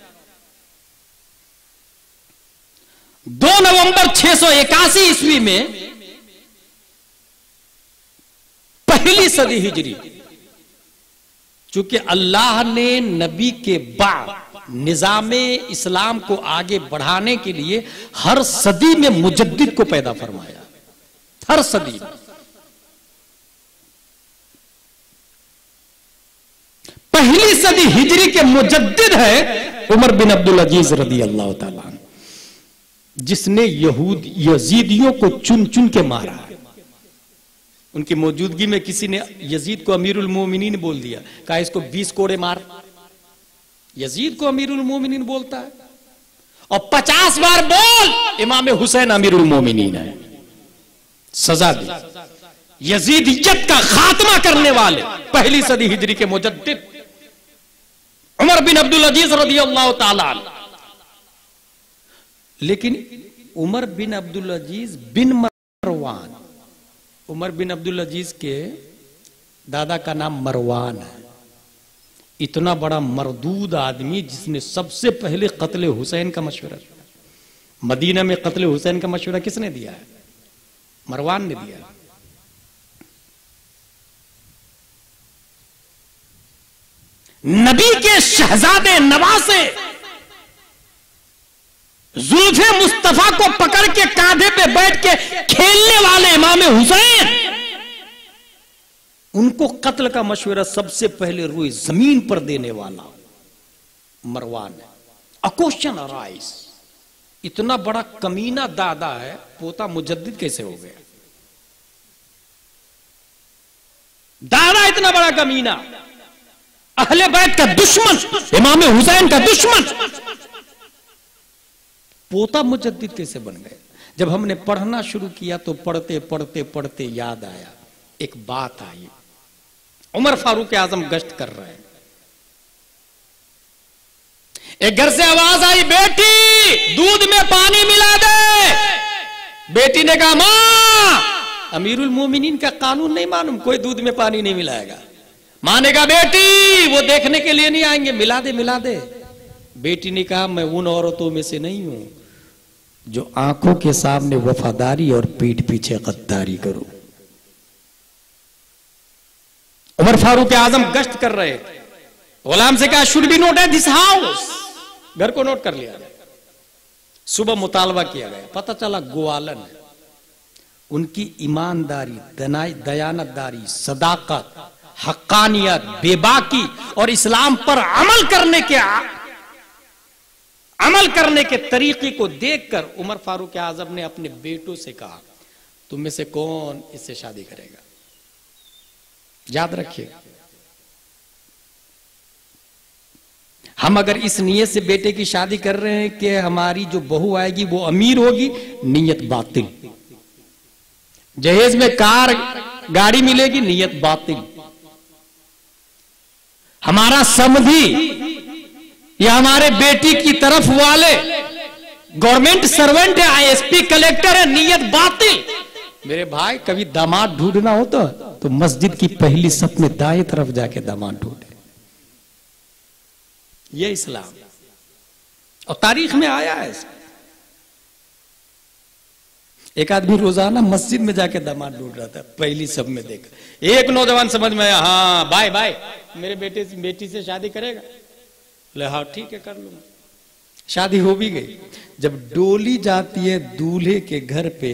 2 नवंबर 681 ईस्वी में, पहली सदी हिजरी, चूंकि अल्लाह ने नबी के बाद निजामे इस्लाम को आगे बढ़ाने के लिए हर सदी में मुजद्दिद को पैदा फरमाया, हर सदी में। पहली सदी हिजरी के मुजद्दिद है उमर बिन अब्दुल अजीज रदी अल्लाह ताला, जिसने यजीदियों को चुन चुन के मारा। उनकी मौजूदगी में किसी ने यजीद को अमीरुल मोमिनीन बोल दिया, कहा इसको 20 कोड़े मार। यजीद को अमीरुल मोमिनीन बोलता है, और 50 बार बोल इमाम हुसैन अमीरुल मोमिनीन है, सजा दी। यजीदियत का खात्मा करने वाले पहली सदी हिजरी के मुजद्दिद उमर बिन अब्दुल अजीज रदी अल्लाह ताला। लेकिन उमर बिन अब्दुल अजीज बिन मरवान, उमर बिन अब्दुल अजीज के दादा का नाम मरवान है। इतना बड़ा मरदूद आदमी जिसने सबसे पहले कत्ले हुसैन का मशवरा दिया। मदीना में कत्ले हुसैन का मशवरा किसने दिया है? मरवान ने दिया। नबी के शहजादे नवासे जुल्फे मुस्तफा को पकड़ के कांधे पे बैठ के खेलने वाले इमाम हुसैन, उनको कत्ल का मशवरा सबसे पहले रुई जमीन पर देने वाला मरवान है। अ क्वेश्चन अराइज, इतना बड़ा कमीना दादा है, पोता मुजद्दिद कैसे हो गया? दादा इतना बड़ा कमीना, अहले बैत का दुश्मन, इमाम हुसैन का दुश्मन, पोता मुजद्दिद कैसे बन गए? जब हमने पढ़ना शुरू किया तो पढ़ते पढ़ते पढ़ते याद आया, एक बात आई। उमर फारूक आजम गश्त कर रहे हैं, एक घर से आवाज आई, बेटी दूध में पानी मिला दे। बेटी ने कहा मां अमीरुल मोमिनीन का कानून नहीं मालूम, कोई दूध में पानी नहीं मिलाएगा। मानेगा बेटी, वो देखने के लिए नहीं आएंगे, मिला दे मिला दे। बेटी ने कहा मैं उन औरतों में से नहीं हूं जो आंखों के सामने वफादारी और पीठ पीछे गद्दारी करूं। उमर फारूक आजम गश्त कर रहे थे, गुलाम से कहा should be noted this house, घर को नोट कर लिया गया। सुबह मुतालबा किया गया, पता चला ग्वालन है। उनकी ईमानदारी, दयानतदारी, सदाकत, हक्कानियत, बेबाकी और इस्लाम पर अमल करने के तरीके को देखकर उमर फारूक आजम ने अपने बेटों से कहा तुम में से कौन इससे शादी करेगा। याद रखिए, हम अगर इस नीयत से बेटे की शादी कर रहे हैं कि हमारी जो बहू आएगी वो अमीर होगी, नीयत बातिल। जहेज में कार गाड़ी मिलेगी, नीयत बातिल। हमारा समधी या हमारे बेटी की तरफ वाले गवर्नमेंट सर्वेंट है, आईएसपी कलेक्टर है, नीयत बातिल। मेरे भाई कभी दामाद ढूंढना हो तो मस्जिद की पहली सफ में दाएं तरफ जाके दामाद ढूंढे। ये इस्लाम और तारीख में आया है। एक आदमी रोजाना मस्जिद में जाके दामाद ढूंढ रहा था, पहली सब में देखा, एक नौजवान समझ में आया, हाँ भाई भाई मेरे बेटी से शादी करेगा? ले हाँ ठीक है कर लूंगा। शादी हो भी गई। जब डोली जाती है दूल्हे के घर पे,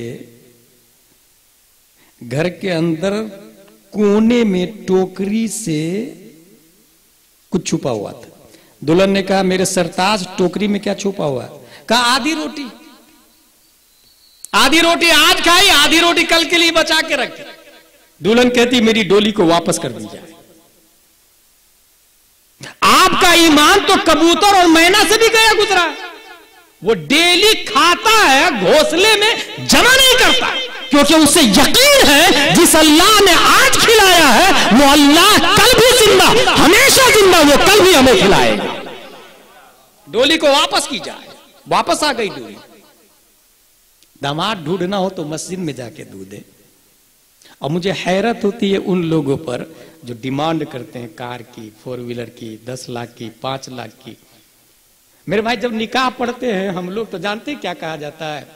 घर के अंदर कोने में टोकरी से कुछ छुपा हुआ था। दुल्हन ने कहा मेरे सरताज टोकरी में क्या छुपा हुआ है? कहा आधी रोटी। आधी रोटी आज खाई, आधी रोटी कल के लिए बचा के रखी। दुल्हन कहती मेरी डोली को वापस कर दी जाए। आपका ईमान तो कबूतर और मैना से भी गया गुजरा। वो डेली खाता है, घोंसले में जमा नहीं करता, क्योंकि उसे यकीन है जिस अल्लाह ने आज खिलाया है वो अल्लाह कल भी जिंदा, हमेशा जिंदा, वो कल भी हमें खिलाएगा। डोली को वापस की जाए। वापस आ गई डोली। दामाद ढूंढना हो तो मस्जिद में जाके ढूंढे। और मुझे हैरत होती है उन लोगों पर जो डिमांड करते हैं कार की, 4 व्हीलर की, 10 लाख की, 5 लाख की। मेरे भाई जब निकाह पढ़ते हैं हम लोग तो जानते हैं क्या कहा जाता है,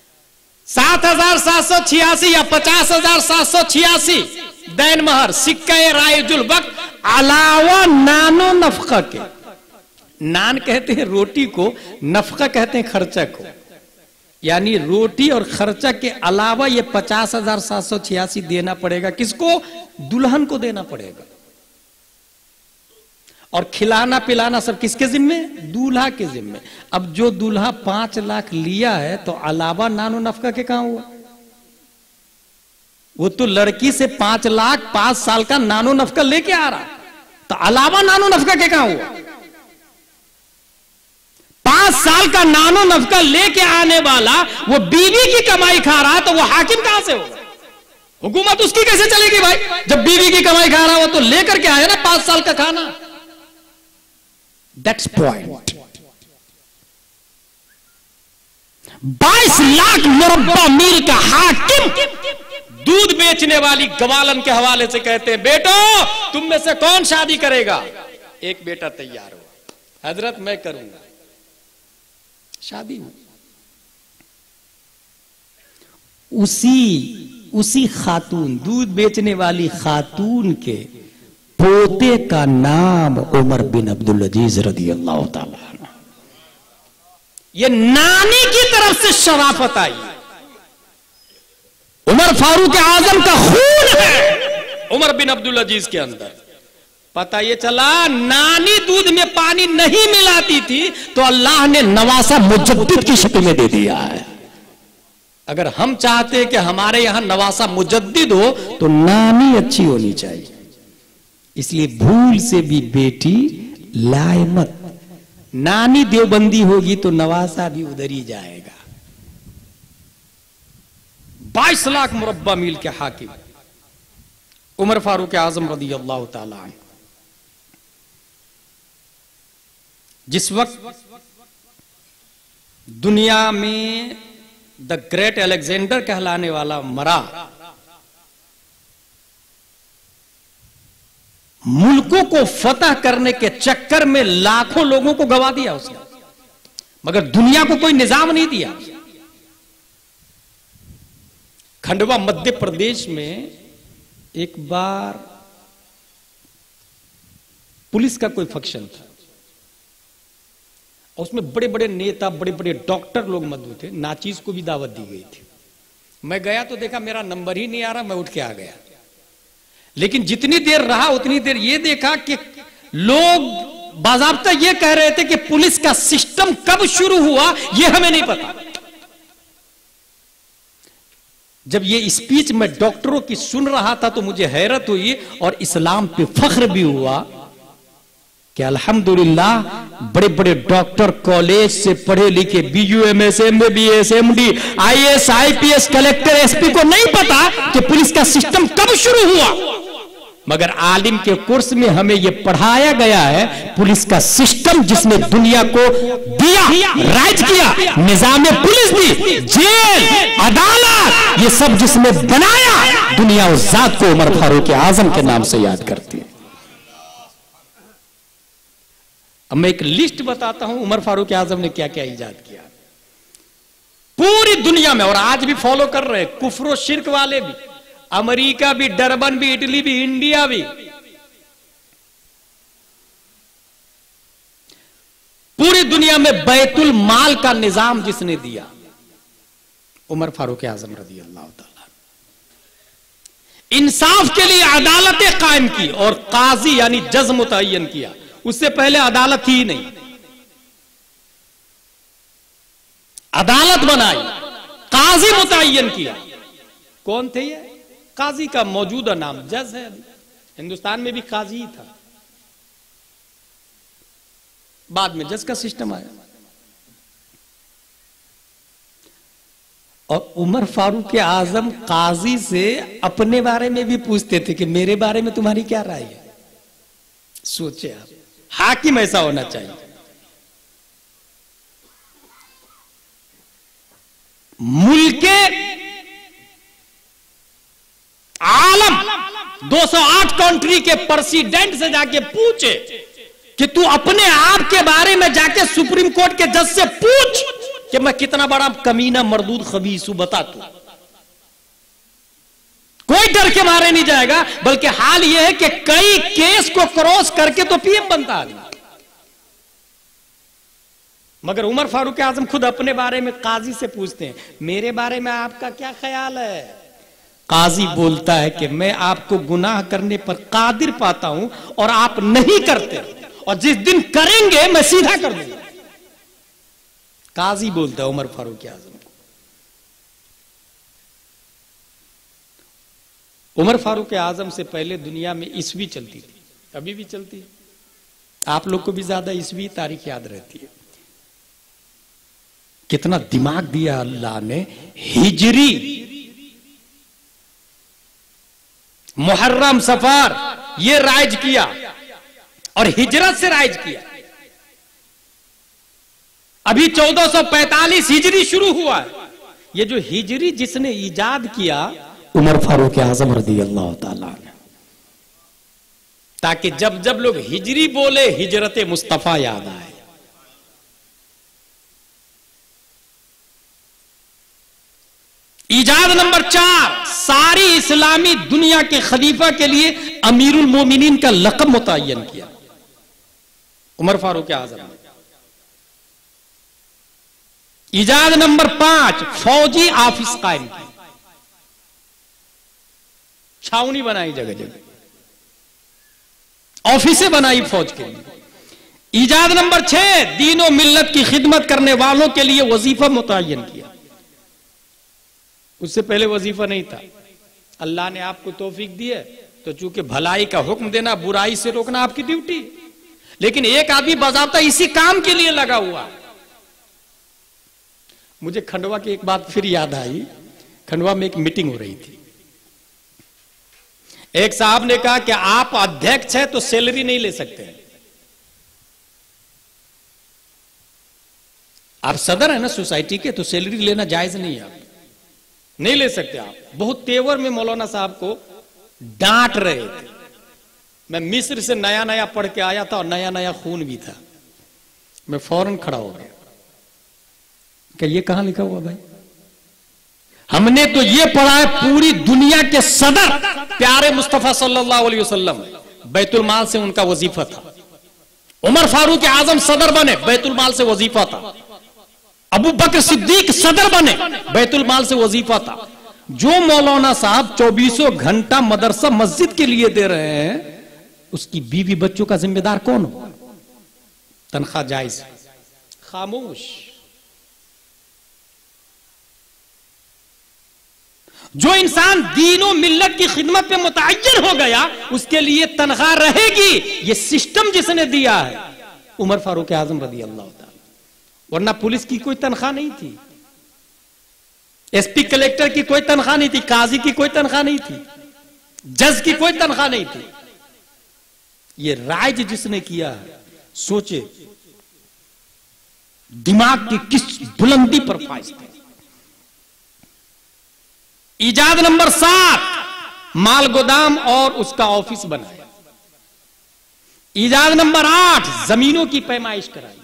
7,786 या 50,786 दैन महर सिक्का राइजुल वक्त अलावा नानो नफका के। नान कहते हैं रोटी को, नफका कहते हैं खर्चा को। यानी रोटी और खर्चा के अलावा ये 50,786 देना पड़ेगा। किसको? दुल्हन को देना पड़ेगा। और खिलाना पिलाना सब किसके जिम्मे? दूल्हा के जिम्मे। अब जो दूल्हा 5 लाख लिया है तो अलावा नानो नफका के कहां हुआ? वो तो लड़की से 5 लाख 5 साल का नानो नफका लेके आ रहा, तो अलावा नानो नफका के कहां हुआ? 5 साल का नानो नफका लेके आने वाला वो बीवी की कमाई खा रहा, तो वो हाकिम कहां से होगा? हुकूमत उसकी कैसे चलेगी भाई? जब बीवी की कमाई खा रहा हो तो लेकर के आया ना 5 साल का खाना। That's point. 22 लाख मुरब्बा मील का हाकिम दूध बेचने वाली गवालन के हवाले से कहते हैं बेटो तुम में से कौन शादी करेगा? एक बेटा तैयार हुआ, हजरत मैं करूंगा। शादी हुई। उसी खातून, दूध बेचने वाली खातून के पोते का नाम उमर बिन अब्दुल अजीज रदियल्लाहु ताला अन्हु। ये नानी की तरफ से शराफत आई। उमर फारूक आजम का खून है उमर बिन अब्दुल अजीज के अंदर। पता ये चला नानी दूध में पानी नहीं मिलाती थी तो अल्लाह ने नवासा मुजद्दिद की शक्ल में दे दिया है। अगर हम चाहते हैं कि हमारे यहां नवासा मुजद्दिद हो तो नानी अच्छी होनी चाहिए। इसलिए भूल से भी बेटी लाए मत। नानी देवबंदी होगी तो नवासा भी उधर ही जाएगा। 22 लाख मुरब्बा मील के हाकिम उमर फारूक आजम रदियल्लाहु ताला अन्हु। जिस वक्त दुनिया में द ग्रेट अलेक्जेंडर कहलाने वाला मरा, मुल्कों को फतह करने के चक्कर में लाखों लोगों को गवा दिया उसने, मगर दुनिया को कोई निजाम नहीं दिया। खंडवा मध्य प्रदेश में एक बार पुलिस का कोई फंक्शन था और उसमें बड़े बड़े नेता, बड़े बड़े डॉक्टर लोग मौजूद थे। नाचीज को भी दावत दी गई थी। मैं गया तो देखा मेरा नंबर ही नहीं आ रहा, मैं उठ के आ गया। लेकिन जितनी देर रहा उतनी देर ये देखा कि लोग बाज़ाब्ता ये कह रहे थे कि पुलिस का सिस्टम कब शुरू हुआ ये हमें नहीं पता। जब ये स्पीच मैं डॉक्टरों की सुन रहा था तो मुझे हैरत हुई और इस्लाम पे फख्र भी हुआ कि अल्हम्दुलिल्लाह बड़े बड़े डॉक्टर कॉलेज से पढ़े लिखे, BUMS, MBBS, MD, IAS, IPS, collector, SP को नहीं पता कि पुलिस का सिस्टम कब शुरू हुआ, मगर आलिम के कोर्स में हमें यह पढ़ाया गया है पुलिस का सिस्टम जिसने दुनिया को दिया, राज किया, निजाम पुलिस भी, जेल, अदालत, ये सब जिसने बनाया, दुनिया उस जात को उमर फारूक आजम के नाम से याद करती है। अब मैं एक लिस्ट बताता हूं उमर फारूक आजम ने क्या क्या इजाद किया पूरी दुनिया में, और आज भी फॉलो कर रहे हैं कुफ्र शिर्क वाले भी, अमेरिका भी, डरबन भी, इटली भी, इंडिया भी। पूरी दुनिया में बैतुल माल का निजाम जिसने दिया, उमर फारूक आजम रज़ी अल्लाह ताला। इंसाफ के लिए अदालतें कायम की और काजी यानी जज मुतय्यन किया, उससे पहले अदालत ही नहीं, अदालत बनाई, काजी मुतय्यन किया। कौन थे ये? काजी का मौजूदा नाम जज है। हिंदुस्तान में भी काजी ही था, बाद में जज का सिस्टम आया। और उमर फारूक आजम काजी से अपने बारे में भी पूछते थे कि मेरे बारे में तुम्हारी क्या राय है। सोचे आप, हाकिम ऐसा होना चाहिए। मुल्के आलम 208 कंट्री के प्रेसिडेंट से जाके पूछे कि तू अपने आप के बारे में जाके सुप्रीम कोर्ट के जज से पूछ कि मैं कितना बड़ा कमीना, मरदूद, खबीस हूं, बता तू। कोई डर के मारे नहीं जाएगा, बल्कि हाल यह है कि कई केस को क्रॉस करके तो पीएम बनता आदमी। मगर उमर फारूक आजम खुद अपने बारे में काजी से पूछते हैं, मेरे बारे में आपका क्या ख्याल है? काजी बोलता है कि मैं आपको गुनाह करने पर कादिर पाता हूं और आप नहीं करते, और जिस दिन करेंगे मैं सीधा कर दूंगा। काजी बोलता है उमर फारूक आजम को। उमर फारूक आजम से पहले दुनिया में ईस्वी चलती थी, अभी भी चलती है। आप लोग को भी ज्यादा ईस्वी तारीख याद रहती है। कितना दिमाग दिया अल्लाह ने। हिजरी, मुहर्रम, सफर, ये राइज किया और हिजरत से राइज किया। अभी 1445 हिजरी शुरू हुआ है। ये जो हिजरी जिसने इजाद किया, उमर फारूक आजम रज़ी अल्लाह ताला ने, ताकि जब जब लोग हिजरी बोले हिजरत मुस्तफा याद आए। इजाद नंबर 4, सारी इस्लामी दुनिया के खलीफा के लिए अमीरुल मोमिनीन का लक़ब मुतय्यन किया उमर फारूक आजम ने। इजाद नंबर 5, फौजी ऑफिस कायम की, छावनी बनाई जगह जगह, ऑफिसें बनाई फौज के लिए। इजाद नंबर 6, दीन और मिल्लत की खिदमत करने वालों के लिए वजीफा मुतय्यन किया। उससे पहले वजीफा नहीं था। अल्लाह ने आपको तौफीक दी है तो चूंकि भलाई का हुक्म देना, बुराई से रोकना आपकी ड्यूटी, लेकिन एक आदमी बजाता इसी काम के लिए लगा हुआ। मुझे खंडवा की एक बात फिर याद आई। खंडवा में एक मीटिंग हो रही थी। एक साहब ने कहा कि आप अध्यक्ष हैं तो सैलरी नहीं ले सकते। आप सदर है ना सोसाइटी के, तो सैलरी लेना जायज नहीं है, आप नहीं ले सकते। आप बहुत तेवर में मौलाना साहब को डांट रहे थे। मैं मिस्र से नया नया पढ़ के आया था और नया नया खून भी था। मैं फौरन खड़ा हो गया कि ये कहां लिखा हुआ भाई? हमने तो ये पढ़ा है पूरी दुनिया के सदर प्यारे मुस्तफा सल्लल्लाहु अलैहि वसल्लम बैतुल माल से उनका वजीफा था। उमर फारूक आजम सदर बने, बैतुल माल से वजीफा था। अबू बकर सिद्दीक सदर बने, बैतुल माल से वजीफा था। जो मौलाना साहब 24 घंटा मदरसा मस्जिद के लिए दे रहे हैं, उसकी बीवी बच्चों का जिम्मेदार कौन हो? तनख्वाह जायज, खामोश। जो इंसान दीनों मिल्लत की खिदमत पे मुतअय्यन हो गया, उसके लिए तनख्वाह रहेगी। ये सिस्टम जिसने दिया है उमर फारूक आजम रज़ी अल्लाह ताला। वरना पुलिस की कोई तनख्वाह नहीं थी, एसपी कलेक्टर की कोई तनख्वाह नहीं थी, काजी की कोई तनख्वाह नहीं थी, जज की कोई तनख्वाह नहीं थी। ये राज जिसने किया है, सोचे दिमाग की किस बुलंदी पर फाइज थे। ईजाद नंबर 7 माल गोदाम और उसका ऑफिस बनाया। ईजाद नंबर 8 जमीनों की पैमाइश कराई।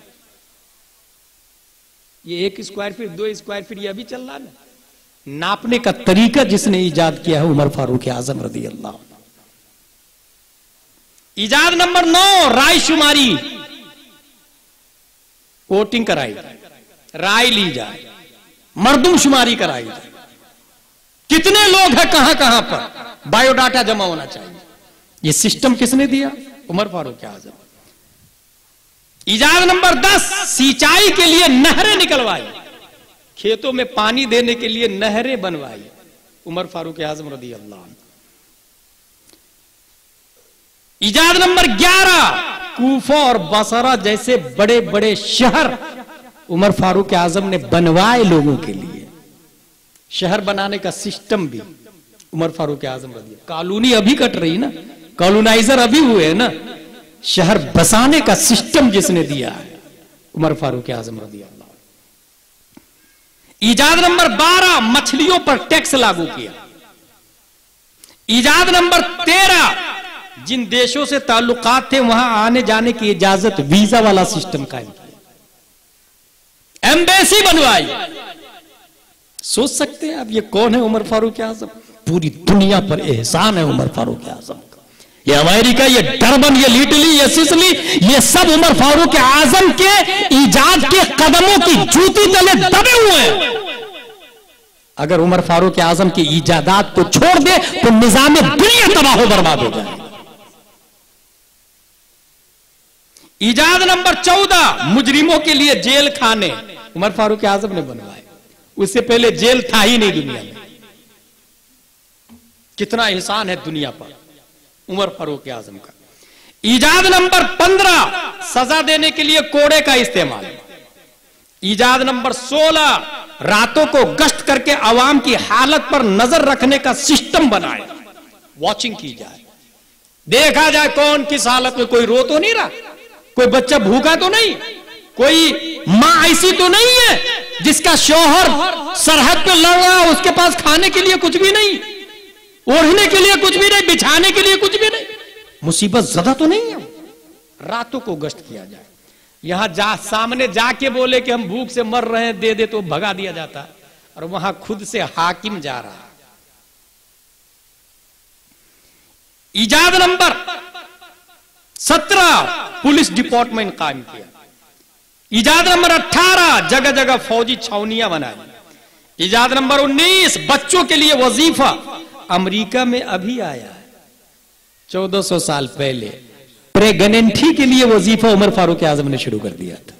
ये 1 स्क्वायर फीट 2 स्क्वायर फीट ये अभी चल रहा है। नापने का तरीका जिसने ईजाद किया है उमर फारूक आजम रज़ी अल्लाह। ईजाद नंबर 9 राय शुमारी, वोटिंग कराई, राय ली जाए, मर्दमशुमारी कराई जाए, कितने लोग हैं कहां कहां पर, बायोडाटा जमा होना चाहिए। यह सिस्टम किसने दिया? उमर फारूक आजम। ईजाद नंबर 10 सिंचाई के लिए नहरें निकलवाई, खेतों में पानी देने के लिए नहरें बनवाई, उमर फारूक आजम रज़ी अल्लाह। ईजाद नंबर 11 कूफा और बसरा जैसे बड़े बड़े शहर उमर फारूक आजम ने बनवाए लोगों के लिए। शहर बनाने का सिस्टम भी उमर फारूक आजम रज़ी अल्लाह। कॉलोनी अभी कट रही ना, कॉलोनाइजर अभी हुए ना, शहर बसाने का सिस्टम जिसने दिया है उमर फारूक आजम रज़ी अल्लाह। ईजाद नंबर 12 मछलियों पर टैक्स लागू किया। ईजाद नंबर 13 जिन देशों से ताल्लुकात थे वहां आने जाने की इजाजत वीजा वाला सिस्टम कायम किया, एम्बेसी बनवाई। सोच सकते हैं आप ये कौन है? उमर फारूक आजम। पूरी दुनिया पर एहसान है उमर फारूक आजम का। ये अमेरिका, ये डरबन, ये इटली, ये सिसली, ये सब उमर फारूक आजम के ईजाद के कदमों की जूती तले दबे हुए हैं। अगर उमर फारूक आजम की ईजादात को छोड़ दे तो निजाम दुनिया तबाह बर्बाद हो जाए। ईजाद नंबर 14 मुजरिमों के लिए जेल खाने उमर फारूक आजम ने बनवाए। उससे पहले जेल था ही नहीं दुनिया में। कितना एहसान है दुनिया पर उमर फारूक आजम का। ईजाद नंबर 15 सजा देने के लिए कोड़े का इस्तेमाल। ईजाद नंबर 16 रातों को गश्त करके अवाम की हालत पर नजर रखने का सिस्टम बनाए, वॉचिंग की जाए, देखा जाए कौन किस हालत में, कोई रो तो नहीं रहा, कोई बच्चा भूखा तो नहीं, कोई मां ऐसी तो नहीं है जिसका शौहर सरहद पे लड़ रहा है, उसके पास खाने के लिए कुछ भी नहीं, ओढ़ने के लिए कुछ भी नहीं, बिछाने के लिए कुछ भी नहीं, मुसीबत ज्यादा तो नहीं है। रातों को गश्त किया जाए। यहां सामने जाके बोले कि हम भूख से मर रहे हैं, दे दे तो भगा दिया जाता, और वहां खुद से हाकिम जा रहा। ईजाद नंबर 17 पुलिस डिपार्टमेंट कायम किया। ईजाद नंबर 18 जगह जगह फौजी छावनियां बनाई। ईजाद नंबर 19 बच्चों के लिए वजीफा। अमेरिका में अभी आया है 1400 साल पहले प्रेगनेंटी के लिए वजीफा उमर फारूक आजम ने शुरू कर दिया था।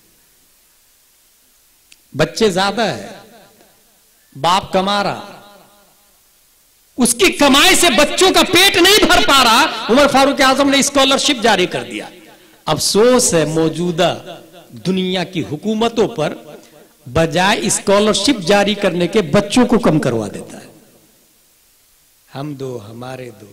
बच्चे ज्यादा है, बाप कमा रहा, उसकी कमाई से बच्चों का पेट नहीं भर पा रहा, उमर फारूक आजम ने स्कॉलरशिप जारी कर दिया। अफसोस है मौजूदा दुनिया की हुकूमतों पर, बजाय स्कॉलरशिप जारी करने के बच्चों को कम करवा देता है। हम दो हमारे दो,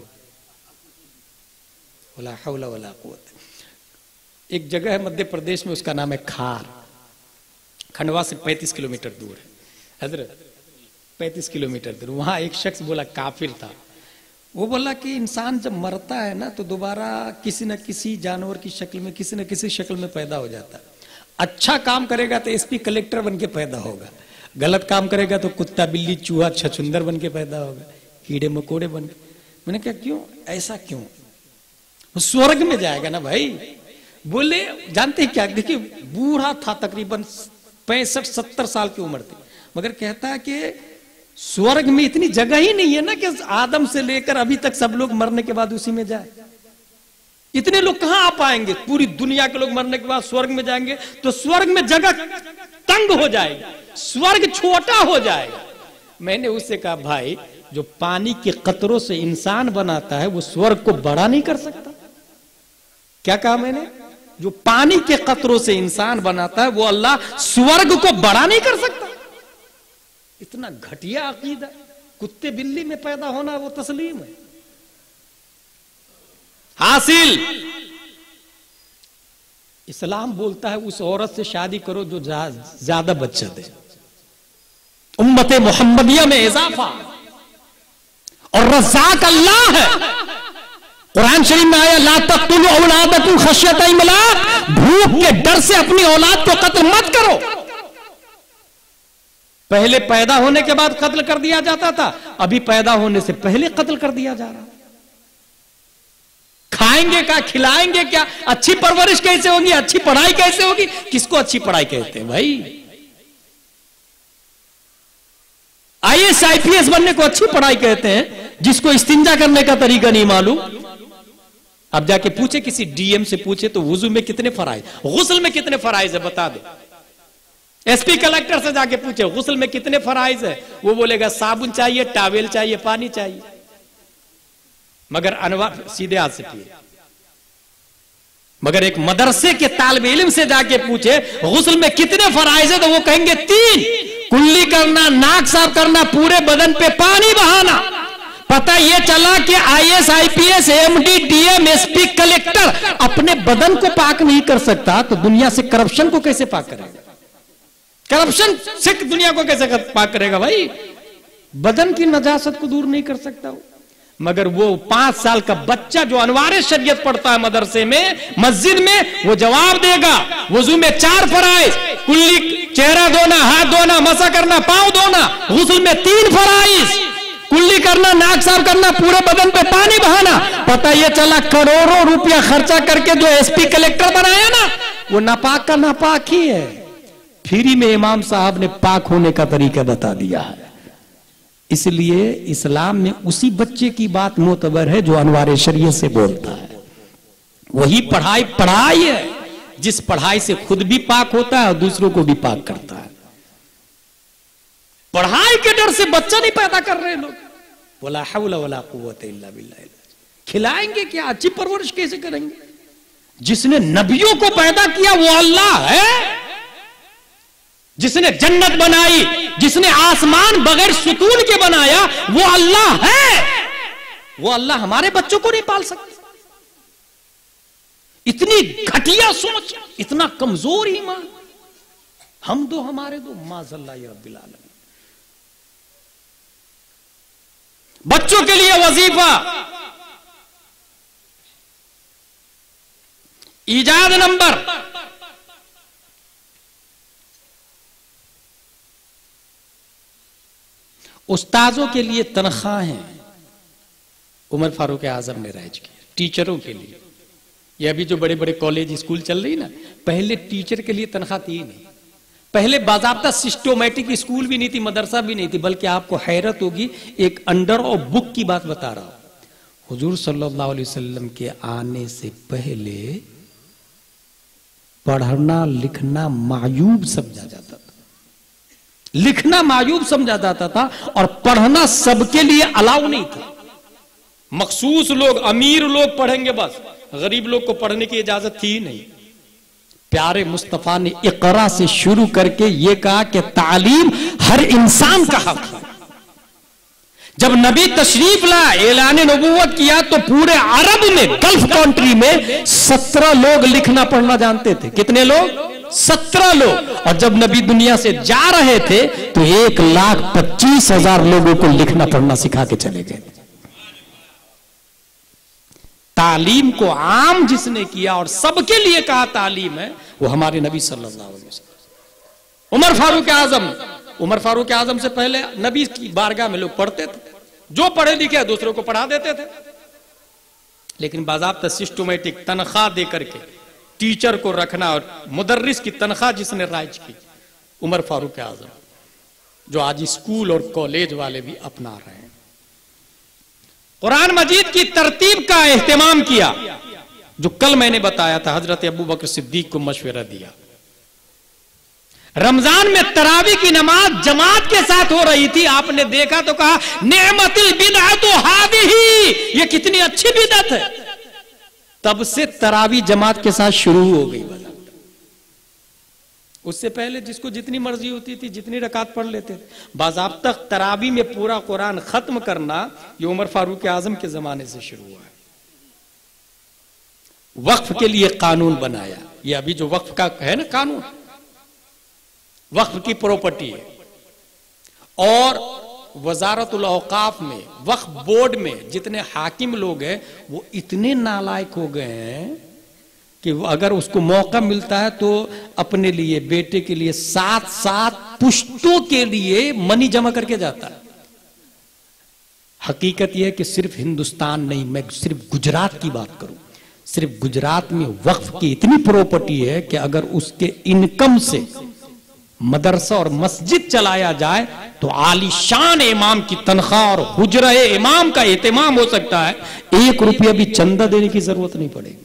वला हौला वला कुव्वत। एक जगह है मध्य प्रदेश में, उसका नाम है खार, खंडवा से 35 किलोमीटर दूर है हजरत, 35 किलोमीटर दूर। वहां एक शख्स बोला, काफिर था, वो बोला कि इंसान जब मरता है ना तो दोबारा किसी न किसी जानवर की शक्ल में, किसी न किसी शक्ल में पैदा हो जाता है। अच्छा काम करेगा तो एसपी कलेक्टर बन के पैदा होगा, गलत काम करेगा तो कुत्ता बिल्ली चूहा छछुंदर बन के पैदा होगा, कीड़े मकोड़े बन के। मैंने कहा क्यों, ऐसा क्यों? वो स्वर्ग में जाएगा ना भाई। बोले जानते हैं क्या, देखिए बूढ़ा था, तकरीबन 65-70 साल की उम्र थी, मगर कहता है कि स्वर्ग में इतनी जगह ही नहीं है ना कि आदम से लेकर अभी तक सब लोग मरने के बाद उसी में जाए। इतने लोग कहां आ पाएंगे? पूरी दुनिया के लोग मरने के बाद स्वर्ग में जाएंगे तो स्वर्ग में जगह तंग हो जाएगी, स्वर्ग छोटा हो जाएगा। मैंने उससे कहा भाई जो पानी के कतरों से इंसान बनाता है वो स्वर्ग को बड़ा नहीं कर सकता? क्या कहा मैंने? जो पानी के कतरों से इंसान बनाता है वो अल्लाह स्वर्ग को बड़ा नहीं कर सकता? इतना घटिया अकीदा। कुत्ते बिल्ली में पैदा होना वो तस्लीम है। हासिल इस्लाम बोलता है उस औरत से शादी करो जो ज्यादा बच्चा दे। उम्मत मोहम्मदिया में इजाफा, और रज़ाक अल्लाह है। कुरान शरीफ में आया ला तक़तुलू औलादकुम खश्यत इमलाक, भूख के डर से अपनी औलाद को कत्ल मत करो। पहले पैदा होने के बाद कत्ल कर दिया जाता था, अभी पैदा होने से पहले कत्ल कर दिया जा रहा। खाएंगे क्या, खिलाएंगे क्या, अच्छी परवरिश कैसे होगी, अच्छी पढ़ाई कैसे होगी? किसको अच्छी पढ़ाई कहते हैं भाई? आईएएस आईपीएस बनने को अच्छी पढ़ाई कहते हैं, जिसको इस्तिंजा करने का तरीका नहीं मालूम। अब जाके पूछे किसी डीएम से पूछे तो वुजू में कितने फराइज, गुस्ल में कितने फराइज है बता दो। एसपी कलेक्टर से जाके पूछे गुस्ल में कितने फराइज है, वो बोलेगा साबुन चाहिए, टॉवेल चाहिए, पानी चाहिए। मगर अनवर सीधे हाथ से पिए। मगर एक मदरसे के तालिब इल्म से जाके पूछे गुस्ल में कितने फराइज है, तो वो कहेंगे 3, कुल्ली करना, नाक साफ करना, पूरे बदन पे पानी बहाना। पता ये चला कि IAS IPS MD DM SP collector अपने बदन को पाक नहीं कर सकता तो दुनिया से करप्शन को कैसे पाक करेगा? करप्शन से दुनिया को कैसे पाक करेगा भाई? बदन की नजासत को दूर नहीं कर सकता वो। मगर वो 5 साल का बच्चा जो अनवारे शरीयत पढ़ता है मदरसे में, मस्जिद में, वो जवाब देगा वुजू में 4 फराइज, कुल्ली चेहरा धोना, हाथ धोना, मसा करना, पांव धोना। गुस्ल में 3 फराइज, कुल्ली करना, नाक साफ करना, पूरे बदन पे पानी बहाना। पता ये चला करोड़ों रुपया खर्चा करके जो एसपी कलेक्टर बनाया ना, वो नापाक का नापाक ही है। फ्री में इमाम साहब ने पाक होने का तरीका बता दिया है। इसलिए इस्लाम में उसी बच्चे की बात मोतबर है जो अनवारे शरीयत से बोलता है। वही पढ़ाई है जिस पढ़ाई से खुद भी पाक होता है और दूसरों को भी पाक करता है। पढ़ाई के डर से बच्चा नहीं पैदा कर रहे लोग। वला हौला वला कुव्वत इल्ला बिल्लाह। खिलाएंगे क्या, अच्छी परवरिश कैसे करेंगे? जिसने नबियों को पैदा किया वो अल्लाह है। जिसने जन्नत बनाई, जिसने आसमान बगैर सुतून के बनाया, वो अल्लाह है। वो अल्लाह हमारे बच्चों को नहीं पाल सकता। इतनी घटिया सोच, इतना कमजोर ईमान। हम दो हमारे दो, माज़ल्लाह या रब्बिल आलमीन। बच्चों के लिए वजीफा ईजाद नंबर उस्ताजों के लिए तनख्वाहें उमर फारूक आजम ने राइज की। टीचरों के लिए, ये अभी जो बड़े बड़े कॉलेज स्कूल चल रही ना, पहले टीचर के लिए तनख्वाह थी नहीं। पहले बाज़ाब्ता सिस्टोमेटिक स्कूल भी नहीं थी, मदरसा भी नहीं थी। बल्कि आपको हैरत होगी, एक अंडर और बुक की बात बता रहा हूं। हुजूर सल्लल्लाहु अलैहि वसल्लम के आने से पहले पढ़ना लिखना मायूब समझा जाता था। लिखना मायूब समझा जाता था और पढ़ना सबके लिए अलाउ नहीं था। मखसूस लोग, अमीर लोग पढ़ेंगे बस, गरीब लोग को पढ़ने की इजाजत थी नहीं। प्यारे मुस्तफा ने इकरा से शुरू करके ये कहा कि तालीम हर इंसान का हक है। जब नबी तशरीफ ला, ऐलान नबूवत किया, तो पूरे अरब में, गल्फ कंट्री में 17 लोग लिखना पढ़ना जानते थे। कितने लोग? 17 लोग। और जब नबी दुनिया से जा रहे थे तो 1,25,000 लोगों को लिखना पढ़ना सिखा के चले गए। तालीम को आम जिसने किया और सबके लिए कहा तालीम है, वो हमारे नबी सल्लल्लाहु अलैहि वसल्लम। उमर फारूक आजम, उमर फारूक आजम से पहले नबी की बारगाह में लोग पढ़ते थे, जो पढ़े लिखे दूसरों को पढ़ा देते थे, लेकिन बाज़ाब्ता सिस्टमेटिक तनख्वाह दे करके टीचर को रखना और मुदर्रिस की तनख्वाह जिसने राइज की, उमर फारूक आजम, जो आज स्कूल और कॉलेज वाले भी अपना रहे हैं। कुरान मजीद की तरतीब का एहतमाम किया, जो कल मैंने बताया था, हजरत अबू बकर सिद्दीक को मशवरा दिया। रमजान में तरावी की नमाज जमात के साथ हो रही थी, आपने देखा तो कहा नेमतिल बिदअतु हादिही, ये कितनी अच्छी बिदअत है। तब से तरावी जमात के साथ शुरू हो गई। उससे पहले जिसको जितनी मर्जी होती थी, जितनी रकात पढ़ लेते थे। बाज़ाब्ता तरावी में पूरा कुरान खत्म करना ये उमर फारूक आजम के जमाने से शुरू हुआ है। वक्फ के लिए कानून बनाया, ये अभी जो वक्फ का है ना कानून, वक्फ की प्रॉपर्टी है, और वजारतुल औकाफ में, वक्फ बोर्ड में जितने हाकिम लोग हैं वो इतने नालायक हो गए हैं कि अगर उसको मौका मिलता है तो अपने लिए, बेटे के लिए 7-7 पुश्तों के लिए मनी जमा करके जाता है। हकीकत यह है कि सिर्फ हिंदुस्तान नहीं, मैं सिर्फ गुजरात की बात करूं, सिर्फ गुजरात में वक्फ की इतनी प्रॉपर्टी है कि अगर उसके इनकम से मदरसा और मस्जिद चलाया जाए तो आलीशान इमाम की तनख्वाह और हुजरा इमाम का एहतमाम हो सकता है, 1 रुपया भी चंदा देने की जरूरत नहीं पड़ेगी।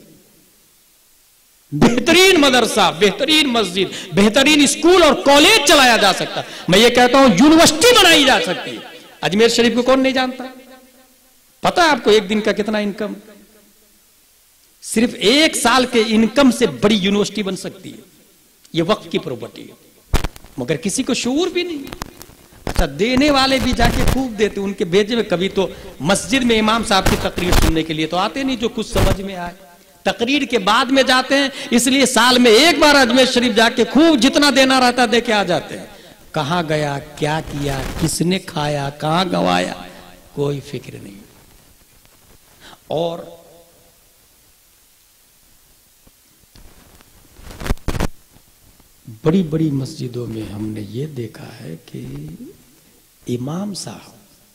बेहतरीन मदरसा, बेहतरीन मस्जिद, बेहतरीन स्कूल और कॉलेज चलाया जा सकता है। मैं ये कहता हूं यूनिवर्सिटी बनाई जा सकती है। अजमेर शरीफ को कौन नहीं जानता? पता है आपको एक दिन का कितना इनकम? सिर्फ 1 साल के इनकम से बड़ी यूनिवर्सिटी बन सकती है। ये वक्त की प्रॉपर्टी है, मगर किसी को शऊर भी नहीं। अच्छा, देने वाले भी जाके खूब देते, उनके भेजे में कभी तो मस्जिद में इमाम साहब की तकरीर सुनने के लिए तो आते नहीं, जो कुछ समझ में आए तकरीर के बाद में जाते हैं, इसलिए साल में 1 बार अजमेर शरीफ जाके खूब जितना देना रहता दे के आ जाते हैं। कहां गया, क्या किया, किसने खाया, कहां गंवाया, कोई फिक्र नहीं। और बड़ी बड़ी मस्जिदों में हमने ये देखा है कि इमाम साहब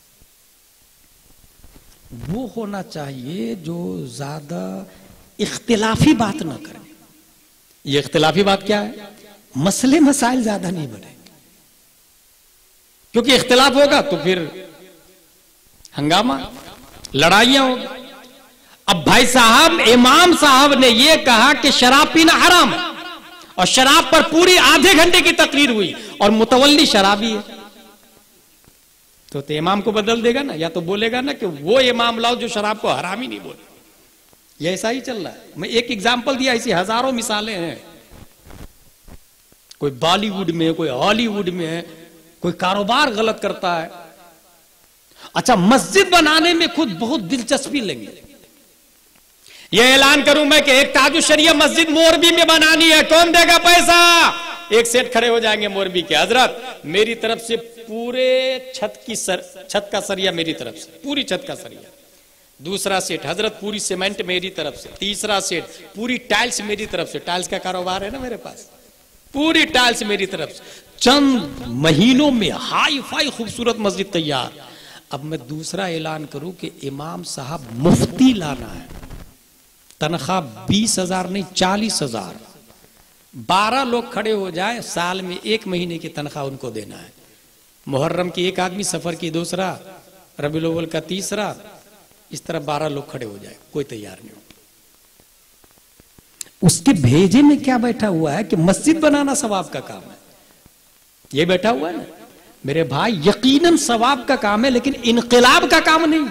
वो होना चाहिए जो ज्यादा इख्तिलाफी बात ना करे। ये इख्तिलाफी बात क्या है? मसले मसाइल ज्यादा नहीं बढ़े, क्योंकि इख्तिलाफ होगा तो फिर हंगामा, लड़ाइयां होगी। अब भाई साहब, इमाम साहब ने यह कहा कि शराब पीना हराम है, और शराब पर पूरी आधे घंटे की तकरीर हुई, और मुतवल्ली शराबी है, तो इमाम को बदल देगा ना, या तो बोलेगा ना कि वो इमाम लाओ जो शराब को हराम ही नहीं बोले। ये ऐसा ही चल रहा है। मैं एक एग्जाम्पल दिया, ऐसी हजारों मिसालें हैं। कोई बॉलीवुड में, कोई हॉलीवुड में, कोई कारोबार गलत करता है। अच्छा, मस्जिद बनाने में खुद बहुत दिलचस्पी लेंगे। यह ऐलान करूं मैं कि एक ताजुश शरिया मस्जिद मोरबी में बनानी है, कौन देगा पैसा? एक सेठ खड़े हो जाएंगे मोरबी के, हजरत मेरी तरफ से पूरे छत का सरिया मेरी तरफ से, पूरी छत का सरिया। दूसरा सेठ, हजरत पूरी सीमेंट मेरी तरफ से। तीसरा सेठ, पूरी टाइल्स मेरी तरफ से, टाइल्स का कारोबार है ना मेरे पास, पूरी टाइल्स मेरी तरफ से। चंद महीनों में हाई फाई खूबसूरत मस्जिद तैयार। अब मैं दूसरा ऐलान करूं कि इमाम साहब मुफ्ती लाना है, तनख्वाह 20,000 नहीं 40,000, 12 लोग खड़े हो जाए, साल में 1 महीने की तनख्वाह उनको देना है। मुहर्रम की 1 आदमी, सफर की 2रा, रबीउल अव्वल का 3रा, इस तरह 12 लोग खड़े हो जाए, कोई तैयार नहीं हो। उसके भेजे में क्या बैठा हुआ है कि मस्जिद बनाना सवाब का काम है। ये बैठा हुआ है ना मेरे भाई, यकीनन सवाब का काम है, लेकिन इनकलाब का काम नहीं।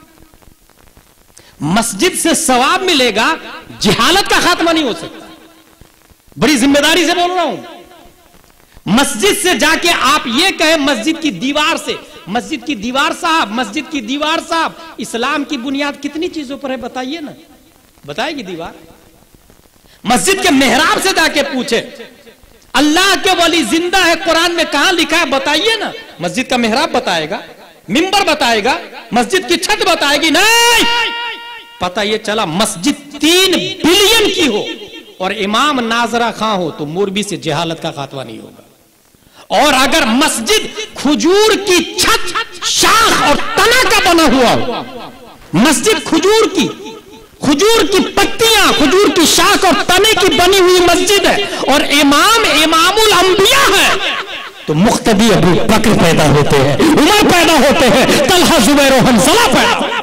मस्जिद से सवाब मिलेगा, जिहालत का खात्मा नहीं हो सकता। बड़ी जिम्मेदारी से बोल रहा हूं। मस्जिद से जाके आप ये कहें मस्जिद की दीवार से, मस्जिद की दीवार साहब, मस्जिद की दीवार साहब, इस्लाम की बुनियाद कितनी चीजों पर है बताइए ना, बताएगी दीवार? मस्जिद के मेहराब से जाके पूछे, अल्लाह के वली जिंदा है, कुरान में कहां लिखा है बताइए ना। मस्जिद का मेहराब बताएगा, मिंबर बताएगा, मस्जिद की छत बताएगी? नहीं, पता ये चला मस्जिद 3 बिलियन की हो और इमाम नाजरा खां हो तो मोरबी से जहालत का खात्मा नहीं होगा। और अगर मस्जिद खजूर की छत, शाख और तना का बना हुआ हो, मस्जिद खजूर की पत्तियां, खजूर की शाख और तने की बनी हुई मस्जिद है और इमाम इमामुल अंबिया है, तो मुख्तदी अबू बकर पैदा होते हैं, उमर पैदा होते हैं, तलहा जुबैर और हंसला पैदा।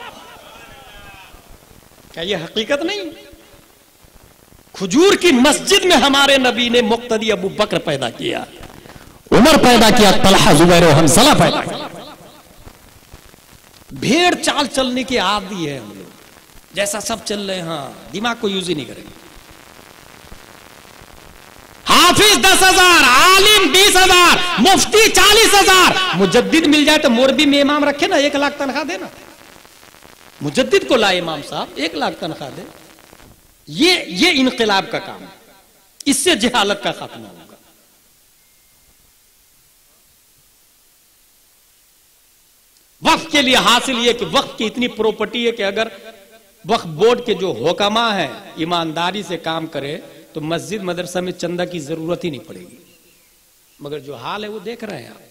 क्या ये हकीकत नहीं? खजूर की मस्जिद में हमारे नबी ने मुख्तदी अबू बकर पैदा किया, उमर पैदा किया, तलहा जुबैर और हंसला पैदा किया। भेड़ चाल चलने के आदी है हम लोग, जैसा सब चल रहे हैं, हाँ, दिमाग को यूज ही नहीं करेंगे। हाफिज 10,000, आलिम 20,000, मुफ्ती 40,000, मुजद्दिद मिल जाए तो मोरबी में इमाम रखे ना, 1 लाख तनख्वाह देना। मुजद्दिद को लाए इमाम साहब, 1 लाख तनख्वाह दे। ये इनकलाब का काम है, इससे जहालत का खात्मा होगा। वक्फ के लिए हासिल यह कि वक्फ की इतनी प्रॉपर्टी है कि अगर वक्फ बोर्ड के जो हुक्मा है ईमानदारी से काम करे तो मस्जिद मदरसा में चंदा की जरूरत ही नहीं पड़ेगी। मगर जो हाल है वो देख रहे हैं आप।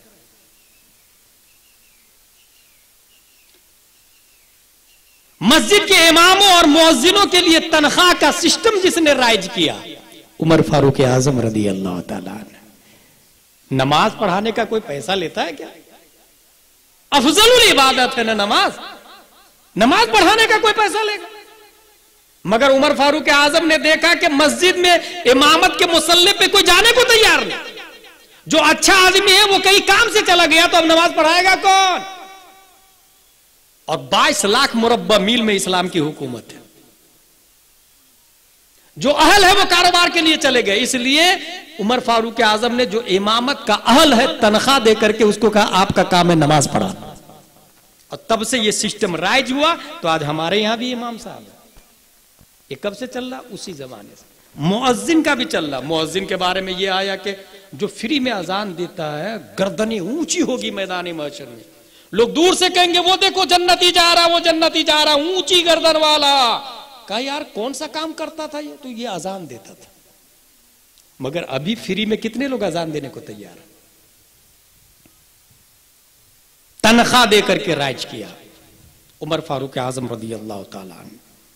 मस्जिद के इमामों और मुअज्जिनों के लिए तनख्वाह का सिस्टम जिसने राइज किया, उमर फारूक आजम रदी अल्लाह ताला ने। नमाज पढ़ाने का कोई पैसा लेता है क्या? अफजलुल इबादत है ना नमाज पढ़ाने का कोई पैसा लेगा? मगर उमर फारूक आजम ने देखा कि मस्जिद में इमामत के मुसल्ले पे कोई जाने को तैयार नहीं। जो अच्छा आदमी है वो कहीं काम से चला गया तो अब नमाज पढ़ाएगा कौन? और 22 लाख मुरब्बा मील में इस्लाम की हुकूमत है। जो अहल है वो कारोबार के लिए चले गए, इसलिए उमर फारूक आजम ने जो इमामत का अहल है तनख्वाह देकर के उसको कहा आपका काम है नमाज पढ़ाना। और तब से ये सिस्टम राइज हुआ। तो आज हमारे यहां भी इमाम साहब है। ये कब से चल रहा? उसी जमाने से। मुअज्जिन का भी चल रहा। मुअज्जिन के बारे में ये आया कि जो फ्री में अजान देता है गर्दनें ऊंची होगी मैदानी महशर में। लोग दूर से कहेंगे वो देखो जन्नती जा रहा, वो जन्नती जा रहा, ऊंची गर्दन वाला। कहा यार कौन सा काम करता था ये? तो ये अजान देता था। मगर अभी फ्री में कितने लोग अजान देने को तैयार है? तनख्वाह देकर के राइज किया उमर फारूक आजम रदी अल्लाह ताला अन्हु।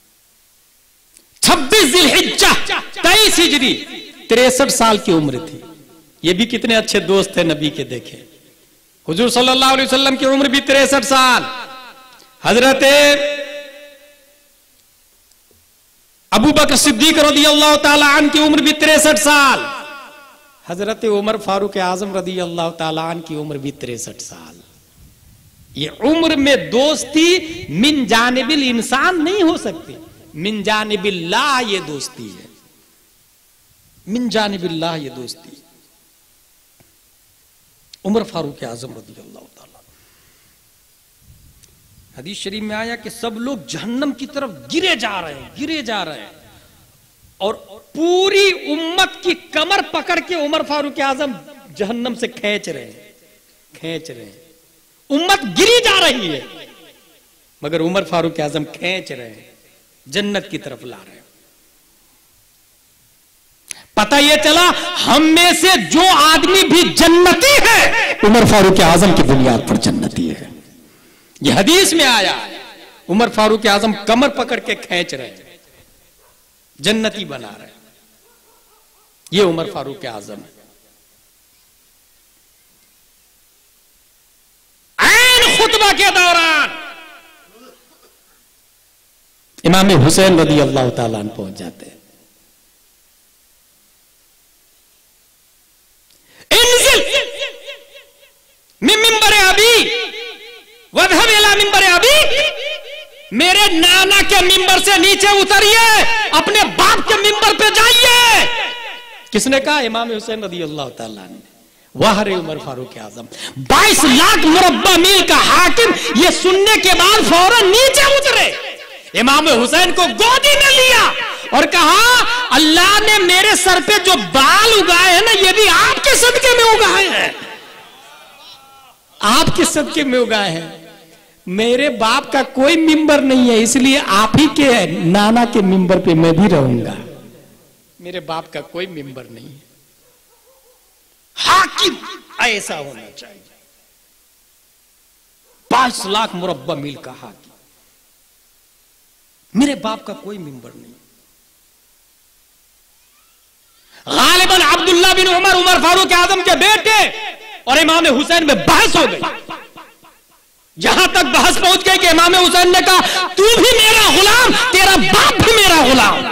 26 जिलहिज्जा 23 हिजरी 63 साल की उम्र थी। ये भी कितने अच्छे दोस्त थे नबी के देखे। हुजूर सल्लल्लाहु अलैहि वसल्लम की उम्र भी 63 साल। हजरत अबू बकर सिद्दीक रज़ियल्लाहु ताला अन्हु की उम्र भी 63 साल। हजरत उमर फारूक आजम रज़ियल्लाहु ताला अन्हु की उम्र भी 63 साल। ये उम्र में दोस्ती मिन जानिबिल इंसान नहीं हो सकती, मिन जानिबिल्लाह ये दोस्ती है। मिन जानिबिल्लाह ये दोस्ती। उमर फारूक आजम रज़ियल्लाहु ताला। हदीस शरीफ में आया कि सब लोग जहन्नम की तरफ गिरे जा रहे हैं और पूरी उम्मत की कमर पकड़ के उमर फारूक आजम जहन्नम से खींच रहे हैं। उम्मत गिरी जा रही है मगर उमर फारूक आजम खींच रहे हैं, जन्नत की तरफ ला रहे हैं। पता यह चला हम में से जो आदमी भी जन्नती है उमर फारूक आजम की बुनियाद पर जन्नती है। यह हदीस में आया। उमर फारूक आजम कमर पकड़ के खींच रहे हैं, जन्नती बना रहे हैं। यह उमर फारूक आजम है। खुतबा के दौरान इमाम हुसैन रज़ी अल्लाह ताला अन्हु पहुंच जाते हैं। इंजिल मिन मिंबर अबी वज़हब इला मिंबर अबी, मेरे नाना के मिंबर से नीचे उतरिए, अपने बाप के मिंबर पे जाइए। किसने कहा? इमाम हुसैन रज़ी अल्लाह ताला अन्हु। वाह रे उमर फारूक आजम। 22 लाख मुरब्बा मील का हाकिम ये सुनने के बाद फौरन नीचे उतरे, इमाम हुसैन को गोदी में लिया और कहा अल्लाह ने मेरे सर पे जो बाल उगाए हैं ना ये भी आपके सदके में उगाए हैं, आपके सदके में उगाए हैं। मेरे बाप का कोई मिंबर नहीं है, इसलिए आप ही के नाना के मिंबर पे मैं भी रहूंगा। मेरे बाप का कोई मिंबर नहीं है। हाकिम ऐसा होना चाहिए। 22 लाख मुरब्बा मील का हाकिम। मेरे बाप का कोई मिंबर नहीं। गालिबन अब्दुल्ला बिन उमर फारूक आजम के बेटे और इमाम हुसैन में बहस हो गई। जहां तक बहस पहुंच गई कि इमाम हुसैन ने कहा तू भी मेरा गुलाम, तेरा बाप भी मेरा गुलाम।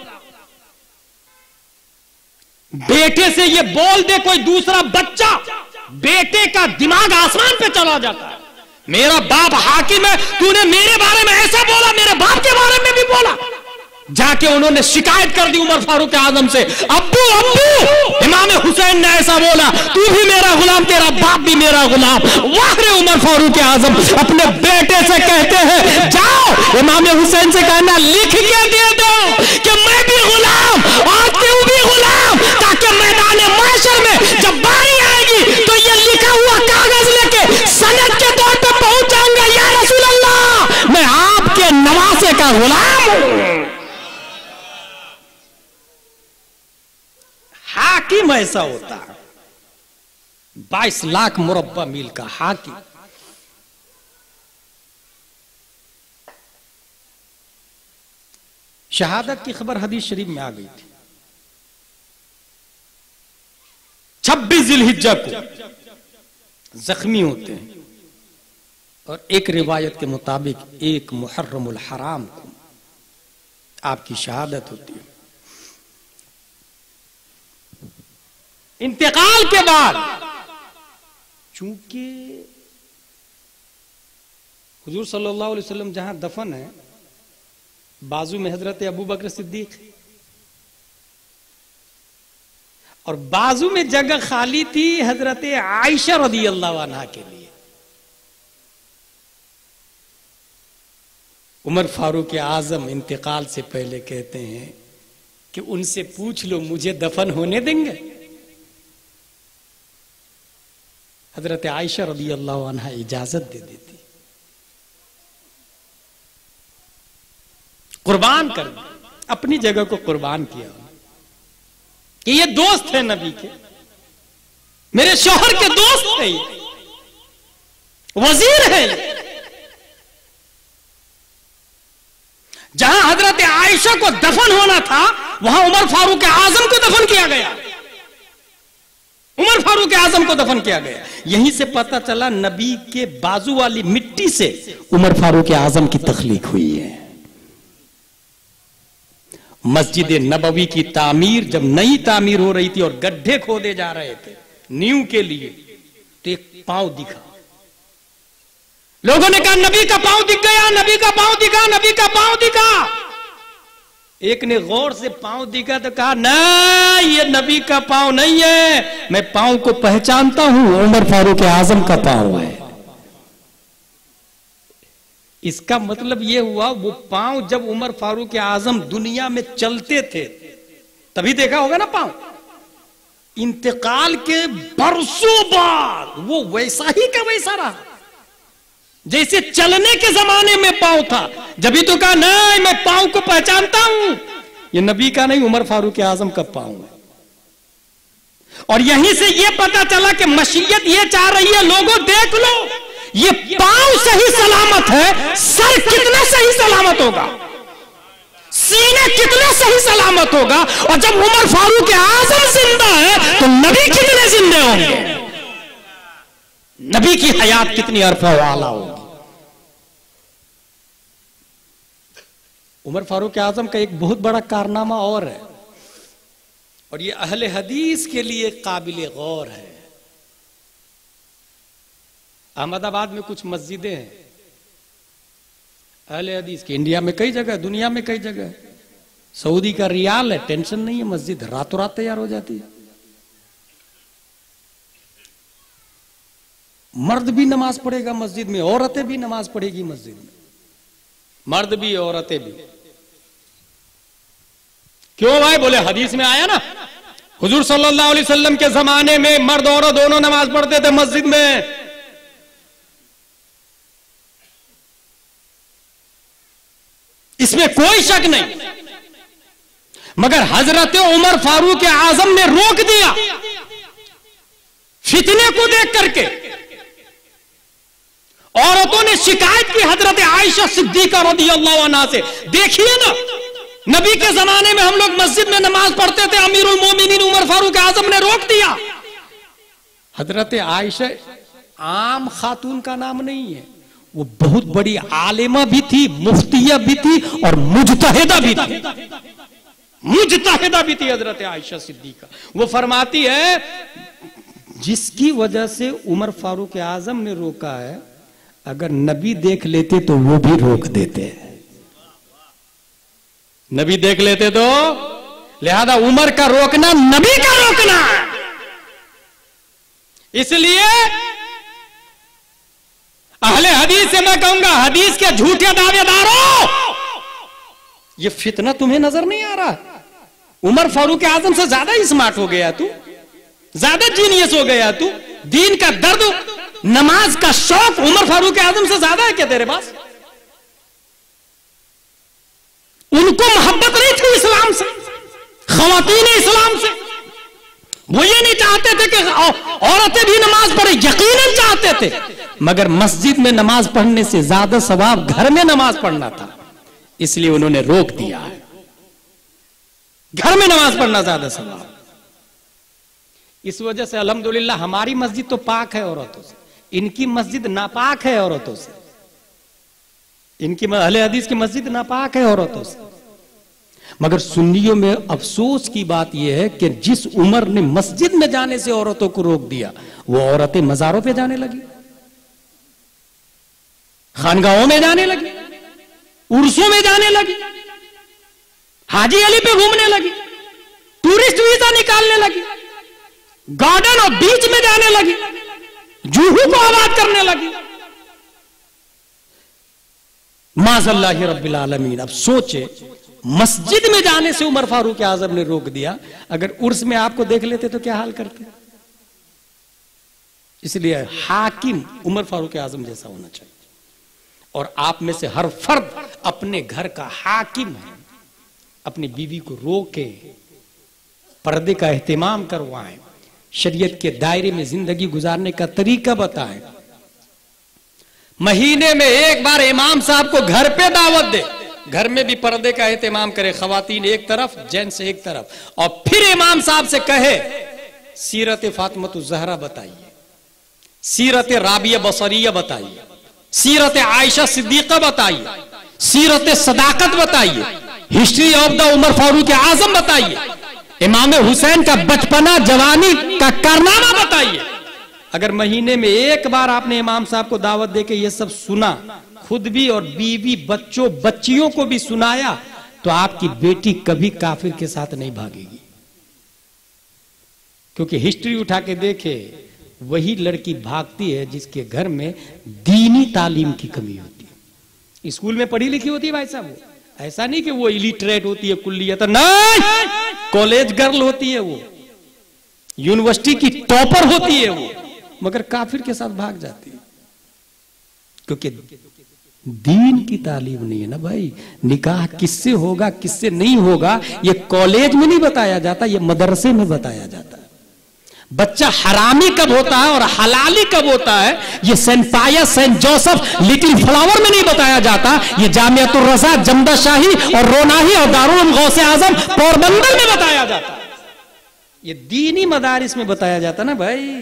बेटे से ये बोल दे कोई दूसरा बच्चा, बेटे का दिमाग आसमान पे चला जाता है। मेरा बाप हाकिम है, तूने मेरे बारे में ऐसा बोला, मेरे बाप के बारे में भी बोला। जाके उन्होंने शिकायत कर दी उमर फारूक आजम से, अब्बू अब्बू इमाम हुसैन ने ऐसा बोला, तू भी मेरा गुलाम, तेरा बाप भी मेरा गुलाम। वाह रे उमर फारूक आजम अपने बेटे से कहते हैं जाओ इमाम हुसैन से कहना लिख के दे दो कि मैं भी गुलाम और तू भी गुलाम, ताकि मैदान महशर में जब बारी आएगी तो ये लिखा हुआ कागज लेके सनद के तौर पे पहुंच जाऊंगा, या रसूल अल्लाह मैं आपके नवासे का गुलाम हूं। हाकिम ऐसा होता है, 22 लाख मुरब्बा मील का हाकिम। शहादत की खबर हदीस शरीफ में आ गई थी। 26 जिलहिज्जा को जख्मी होते हैं और एक रिवायत के मुताबिक 1 मुहर्रमुल हराम को आपकी शहादत होती है। इंतकाल के बाद चूंकि हुजूर सल्लल्लाहु अलैहि वसल्लम जहां दफन है बाजू में हजरत अबू बकर सिद्दीक और बाजू में जगह खाली थी हजरत आयशा रदियल्लाहु अन्हा के लिए। उमर फारूक आजम इंतकाल से पहले कहते हैं कि उनसे पूछ लो मुझे दफन होने देंगे। हजरत आयशा रदियल्लाहु अन्हा इजाजत दे देती, कुर्बान कर अपनी जगह को कुर्बान किया कि ये दोस्त है नबी के, मेरे शौहर के दोस्त है, वजीर है। जहां हजरत आयशा को दफन होना था वहां उमर फारूक आजम को दफन किया गया। उमर फारूक आजम को दफन किया गया। यहीं से पता चला नबी के बाजू वाली मिट्टी से उमर फारूक आजम की तख्लीक हुई है। मस्जिद नबवी की तामीर जब नई तामीर हो रही थी और गड्ढे खोदे जा रहे थे नींव के लिए, तो एक पांव दिखा। लोगों ने कहा नबी का पांव दिख गया, नबी का पांव दिखा, नबी का पांव दिखा। एक ने गौर से पांव दिखा तो कहा नहीं ये नबी का पांव नहीं है, मैं पांव को पहचानता हूं, उमर फारूक आजम का पांव है। इसका मतलब यह हुआ वो पांव जब उमर फारूक आजम दुनिया में चलते थे तभी देखा होगा ना पांव। इंतकाल के बरसों बाद वो वैसा ही का वैसा रहा जैसे चलने के जमाने में पांव था। जब ही तो कहा नहीं मैं पांव को पहचानता हूं, ये नबी का नहीं उमर फारूक आजम का पांव है। और यहीं से ये पता चला कि मशीयत ये चाह रही है लोगों देख लो ये पांव सही सलामत है, सर कितना सही सलामत होगा, सीने कितने सही सलामत होगा। और जब उमर फारूक आजम जिंदा है तो नबी कितने जिंदे होंगे, नबी की हयात कितनी अरफा वाला होगी। उमर फारूक आजम का एक बहुत बड़ा कारनामा और है और ये अहले हदीस के लिए काबिल गौर है। अहमदाबाद में कुछ मस्जिदें हैं अहले हदीस की, इंडिया में कई जगह, दुनिया में कई जगह। सऊदी का रियाल है, टेंशन नहीं है, मस्जिद रातों रात तैयार हो जाती है। मर्द भी नमाज पढ़ेगा मस्जिद में, औरतें भी नमाज पढ़ेगी मस्जिद में, मर्द भी औरतें भी। क्यों भाई? बोले हदीस में आया ना, हुजूर सल्लल्लाहु अलैहि वसल्लम के जमाने में मर्द औरत दोनों नमाज पढ़ते थे मस्जिद में। इसमें कोई शक नहीं। मगर हजरत उमर फारूक आजम ने रोक दिया फितने को देख करके। औरतों ने शिकायत की हजरत आयशा सिद्दीका रज़ियल्लाहु अन्हा से, देखिए ना, नबी के जमाने में हम लोग मस्जिद में नमाज पढ़ते थे, अमीरुल मोमिनीन उमर फारूक आजम ने रोक दिया। हजरत आयशा आम खातून का नाम नहीं है, वो बहुत बड़ी आलिमा भी थी, मुफ्तिया भी थी और मुजतहिदा भी थी। मुजतहिदा भी थी हजरत आयशा सिद्दीका। वो फरमाती है, जिसकी वजह से उमर फारूक आजम ने रोका है, अगर नबी देख लेते तो वो भी रोक देते। नबी देख लेते तो, लिहाजा उमर का रोकना नबी का रोकना। इसलिए अहले हदीस से मैं कहूंगा, हदीस के झूठे दावेदारों, ये फितना तुम्हें नजर नहीं आ रहा? उमर फारूक आजम से ज्यादा स्मार्ट हो गया तू, ज्यादा जीनियस हो गया तू। दीन का दर्द, नमाज का शौक उमर फारूक आजम से ज्यादा है क्या तेरे पास? उनको मोहब्बत नहीं थी इस्लाम से, खवातीन इस्लाम से। वो ये नहीं चाहते थे कि औरतें भी नमाज पढ़े, यकीनन चाहते थे, मगर मस्जिद में नमाज पढ़ने से ज्यादा सवाब घर में नमाज पढ़ना था, इसलिए उन्होंने रोक दिया है। घर में नमाज पढ़ना ज्यादा सवाब। इस वजह से अल्हम्दुलिल्लाह हमारी मस्जिद तो पाक है औरतों से, इनकी मस्जिद नापाक है औरतों से। इनकी अहले हदीस की मस्जिद नापाक है औरतों से। मगर सुन्नियों में अफसोस की बात यह है कि जिस उमर ने मस्जिद में जाने से औरतों को रोक दिया, वो औरतें मजारों पे जाने लगी, खानगाहों में जाने लगी, उर्सों में जाने लगी, हाजी अली पे घूमने लगी, टूरिस्ट वीजा निकालने लगी, गार्डन और बीच में जाने लगी, जूहू को आबाद करने लगी। माज़ल्लाहि रब्बिल आलमीन। अब सोचे, मस्जिद में जाने से उमर फारूक आजम ने रोक दिया, अगर उर्स में आपको देख लेते तो क्या हाल करते? इसलिए हाकिम उमर फारूक आजम जैसा होना चाहिए। और आप में से हर फर्द अपने घर का हाकिम है। अपनी बीवी को रोके, पर्दे का एहतिमाम करवाएं, शरीयत के दायरे में जिंदगी गुजारने का तरीका बताएं। महीने में एक बार इमाम साहब को घर पे दावत दे, घर में भी पर्दे का एहतिमाम करे, खवातीन एक तरफ, जेंट्स एक तरफ, और फिर इमाम साहब से कहे, सीरत फातिमतुज़ ज़हरा बताइए, सीरत राबिया बसरिया बताइए, सीरत आयशा सिद्दीका बताइए, सीरत सदाकत बताइए, history of the Umar Farooq Azam बताइए, इमाम हुसैन का बचपना जवानी का कारनामा बताइए। अगर महीने में एक बार आपने इमाम साहब को दावत देके ये सब सुना, खुद भी और बीवी बच्चों बच्चियों को भी सुनाया, तो आपकी बेटी कभी काफिर के साथ नहीं भागेगी। क्योंकि हिस्ट्री उठा के देखे, वही लड़की भागती है जिसके घर में दीनी तालीम की कमी होती है। स्कूल में पढ़ी लिखी होती है भाई साहब, वो ऐसा नहीं कि वो इलिटरेट होती है, कुल्लियत नहीं, कॉलेज गर्ल होती है, वो यूनिवर्सिटी की टॉपर होती है वो, मगर काफिर के साथ भाग जाती है। क्योंकि दीन की तालीम नहीं है ना भाई। निकाह किससे होगा किससे नहीं होगा, ये कॉलेज में नहीं बताया जाता, ये मदरसे में बताया जाता है। बच्चा हरामी कब होता है और हलाली कब होता है, ये Saint Pius, Saint Joseph, Little Flower में नहीं बताया जाता, ये जामियातुर रज़ा, जमदा शाही और रोनाही और दारुल गौसे आजम पोरबंदर में बताया जाता है। ये दीनी मदारिस में बताया जाता ना भाई।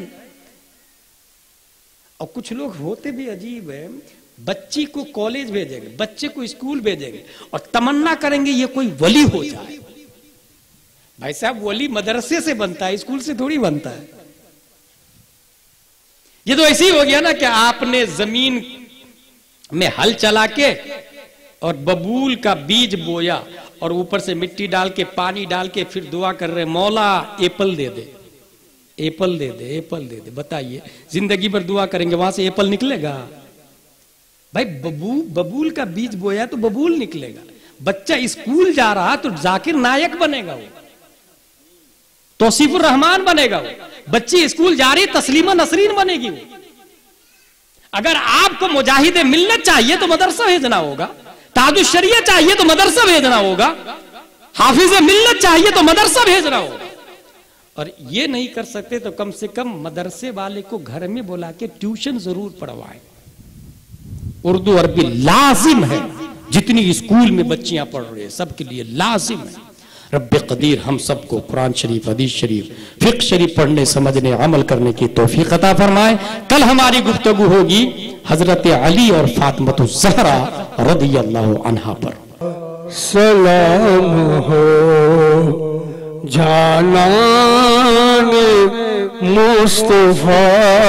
और कुछ लोग होते भी अजीब है, बच्ची को कॉलेज भेजेंगे, बच्चे को स्कूल भेजेंगे और तमन्ना करेंगे ये कोई वली हो जाए। भाई साहब, वली मदरसे से बनता है, स्कूल से थोड़ी बनता है। ये तो ऐसे ही हो गया ना कि आपने जमीन में हल चला के और बबूल का बीज बोया और ऊपर से मिट्टी डाल के, पानी डाल के, फिर दुआ कर रहे, मौला एप्पल दे दे, एप्पल दे दे, एप्पल दे दे। बताइए, जिंदगी भर दुआ करेंगे, वहां से एप्पल निकलेगा? भाई बबूल का बीज बोया तो बबूल निकलेगा। बच्चा स्कूल जा रहा तो जाकिर नायक बनेगा, वो तौसीफुर रहमान बनेगा, वो बच्ची स्कूल जा रही तस्लीमा नसरीन बनेगी वो। अगर आपको मुजाहिदे मिलना चाहिए तो मदरसा भेजना होगा, ताजुश शरिया चाहिए तो मदरसा भेजना होगा, हाफिज मिल्लत चाहिए तो मदरसा भेजना होगा। और ये नहीं कर सकते तो कम से कम मदरसे वाले को घर में बुला के ट्यूशन जरूर पढ़वाएं। उर्दू अरबी लाजिम है, जितनी स्कूल में बच्चियां पढ़ रही है सबके लिए लाजिम है। रब्बे कदीर हम सबको कुरान शरीफ, हदीस शरीफ, फिक्र शरीफ पढ़ने, समझने, अमल करने की तौफीक अता फरमाए। कल हमारी गुफ्तगू होगी हजरत अली और फातिमा ज़हरा रज़ियल्लाहु अन्हा पर। सलाम हो जानाने मुस्तफा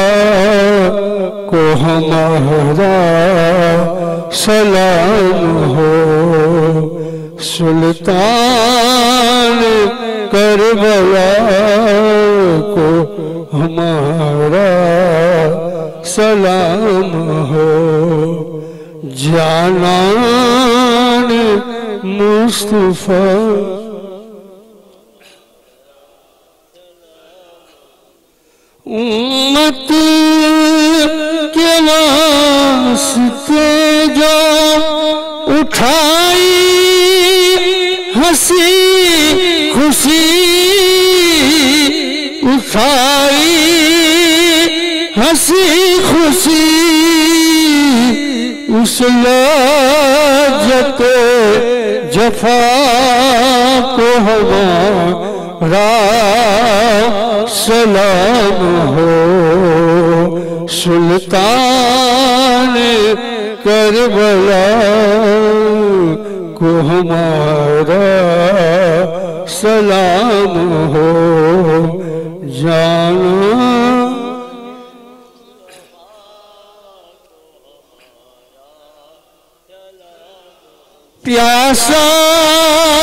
को हमारा, सलाम हो सुल्तान करबला को हमारा, सलाम हो जानान मुस्तफा। उम्मत के वास्ते जो उठाई हंसी खुशी, उठाई हंसी खुशी, उस लाजत जफा को हमारा, सलाम हो सुल्तान करबला को हमारा, सलाम हो जाना। प्यासा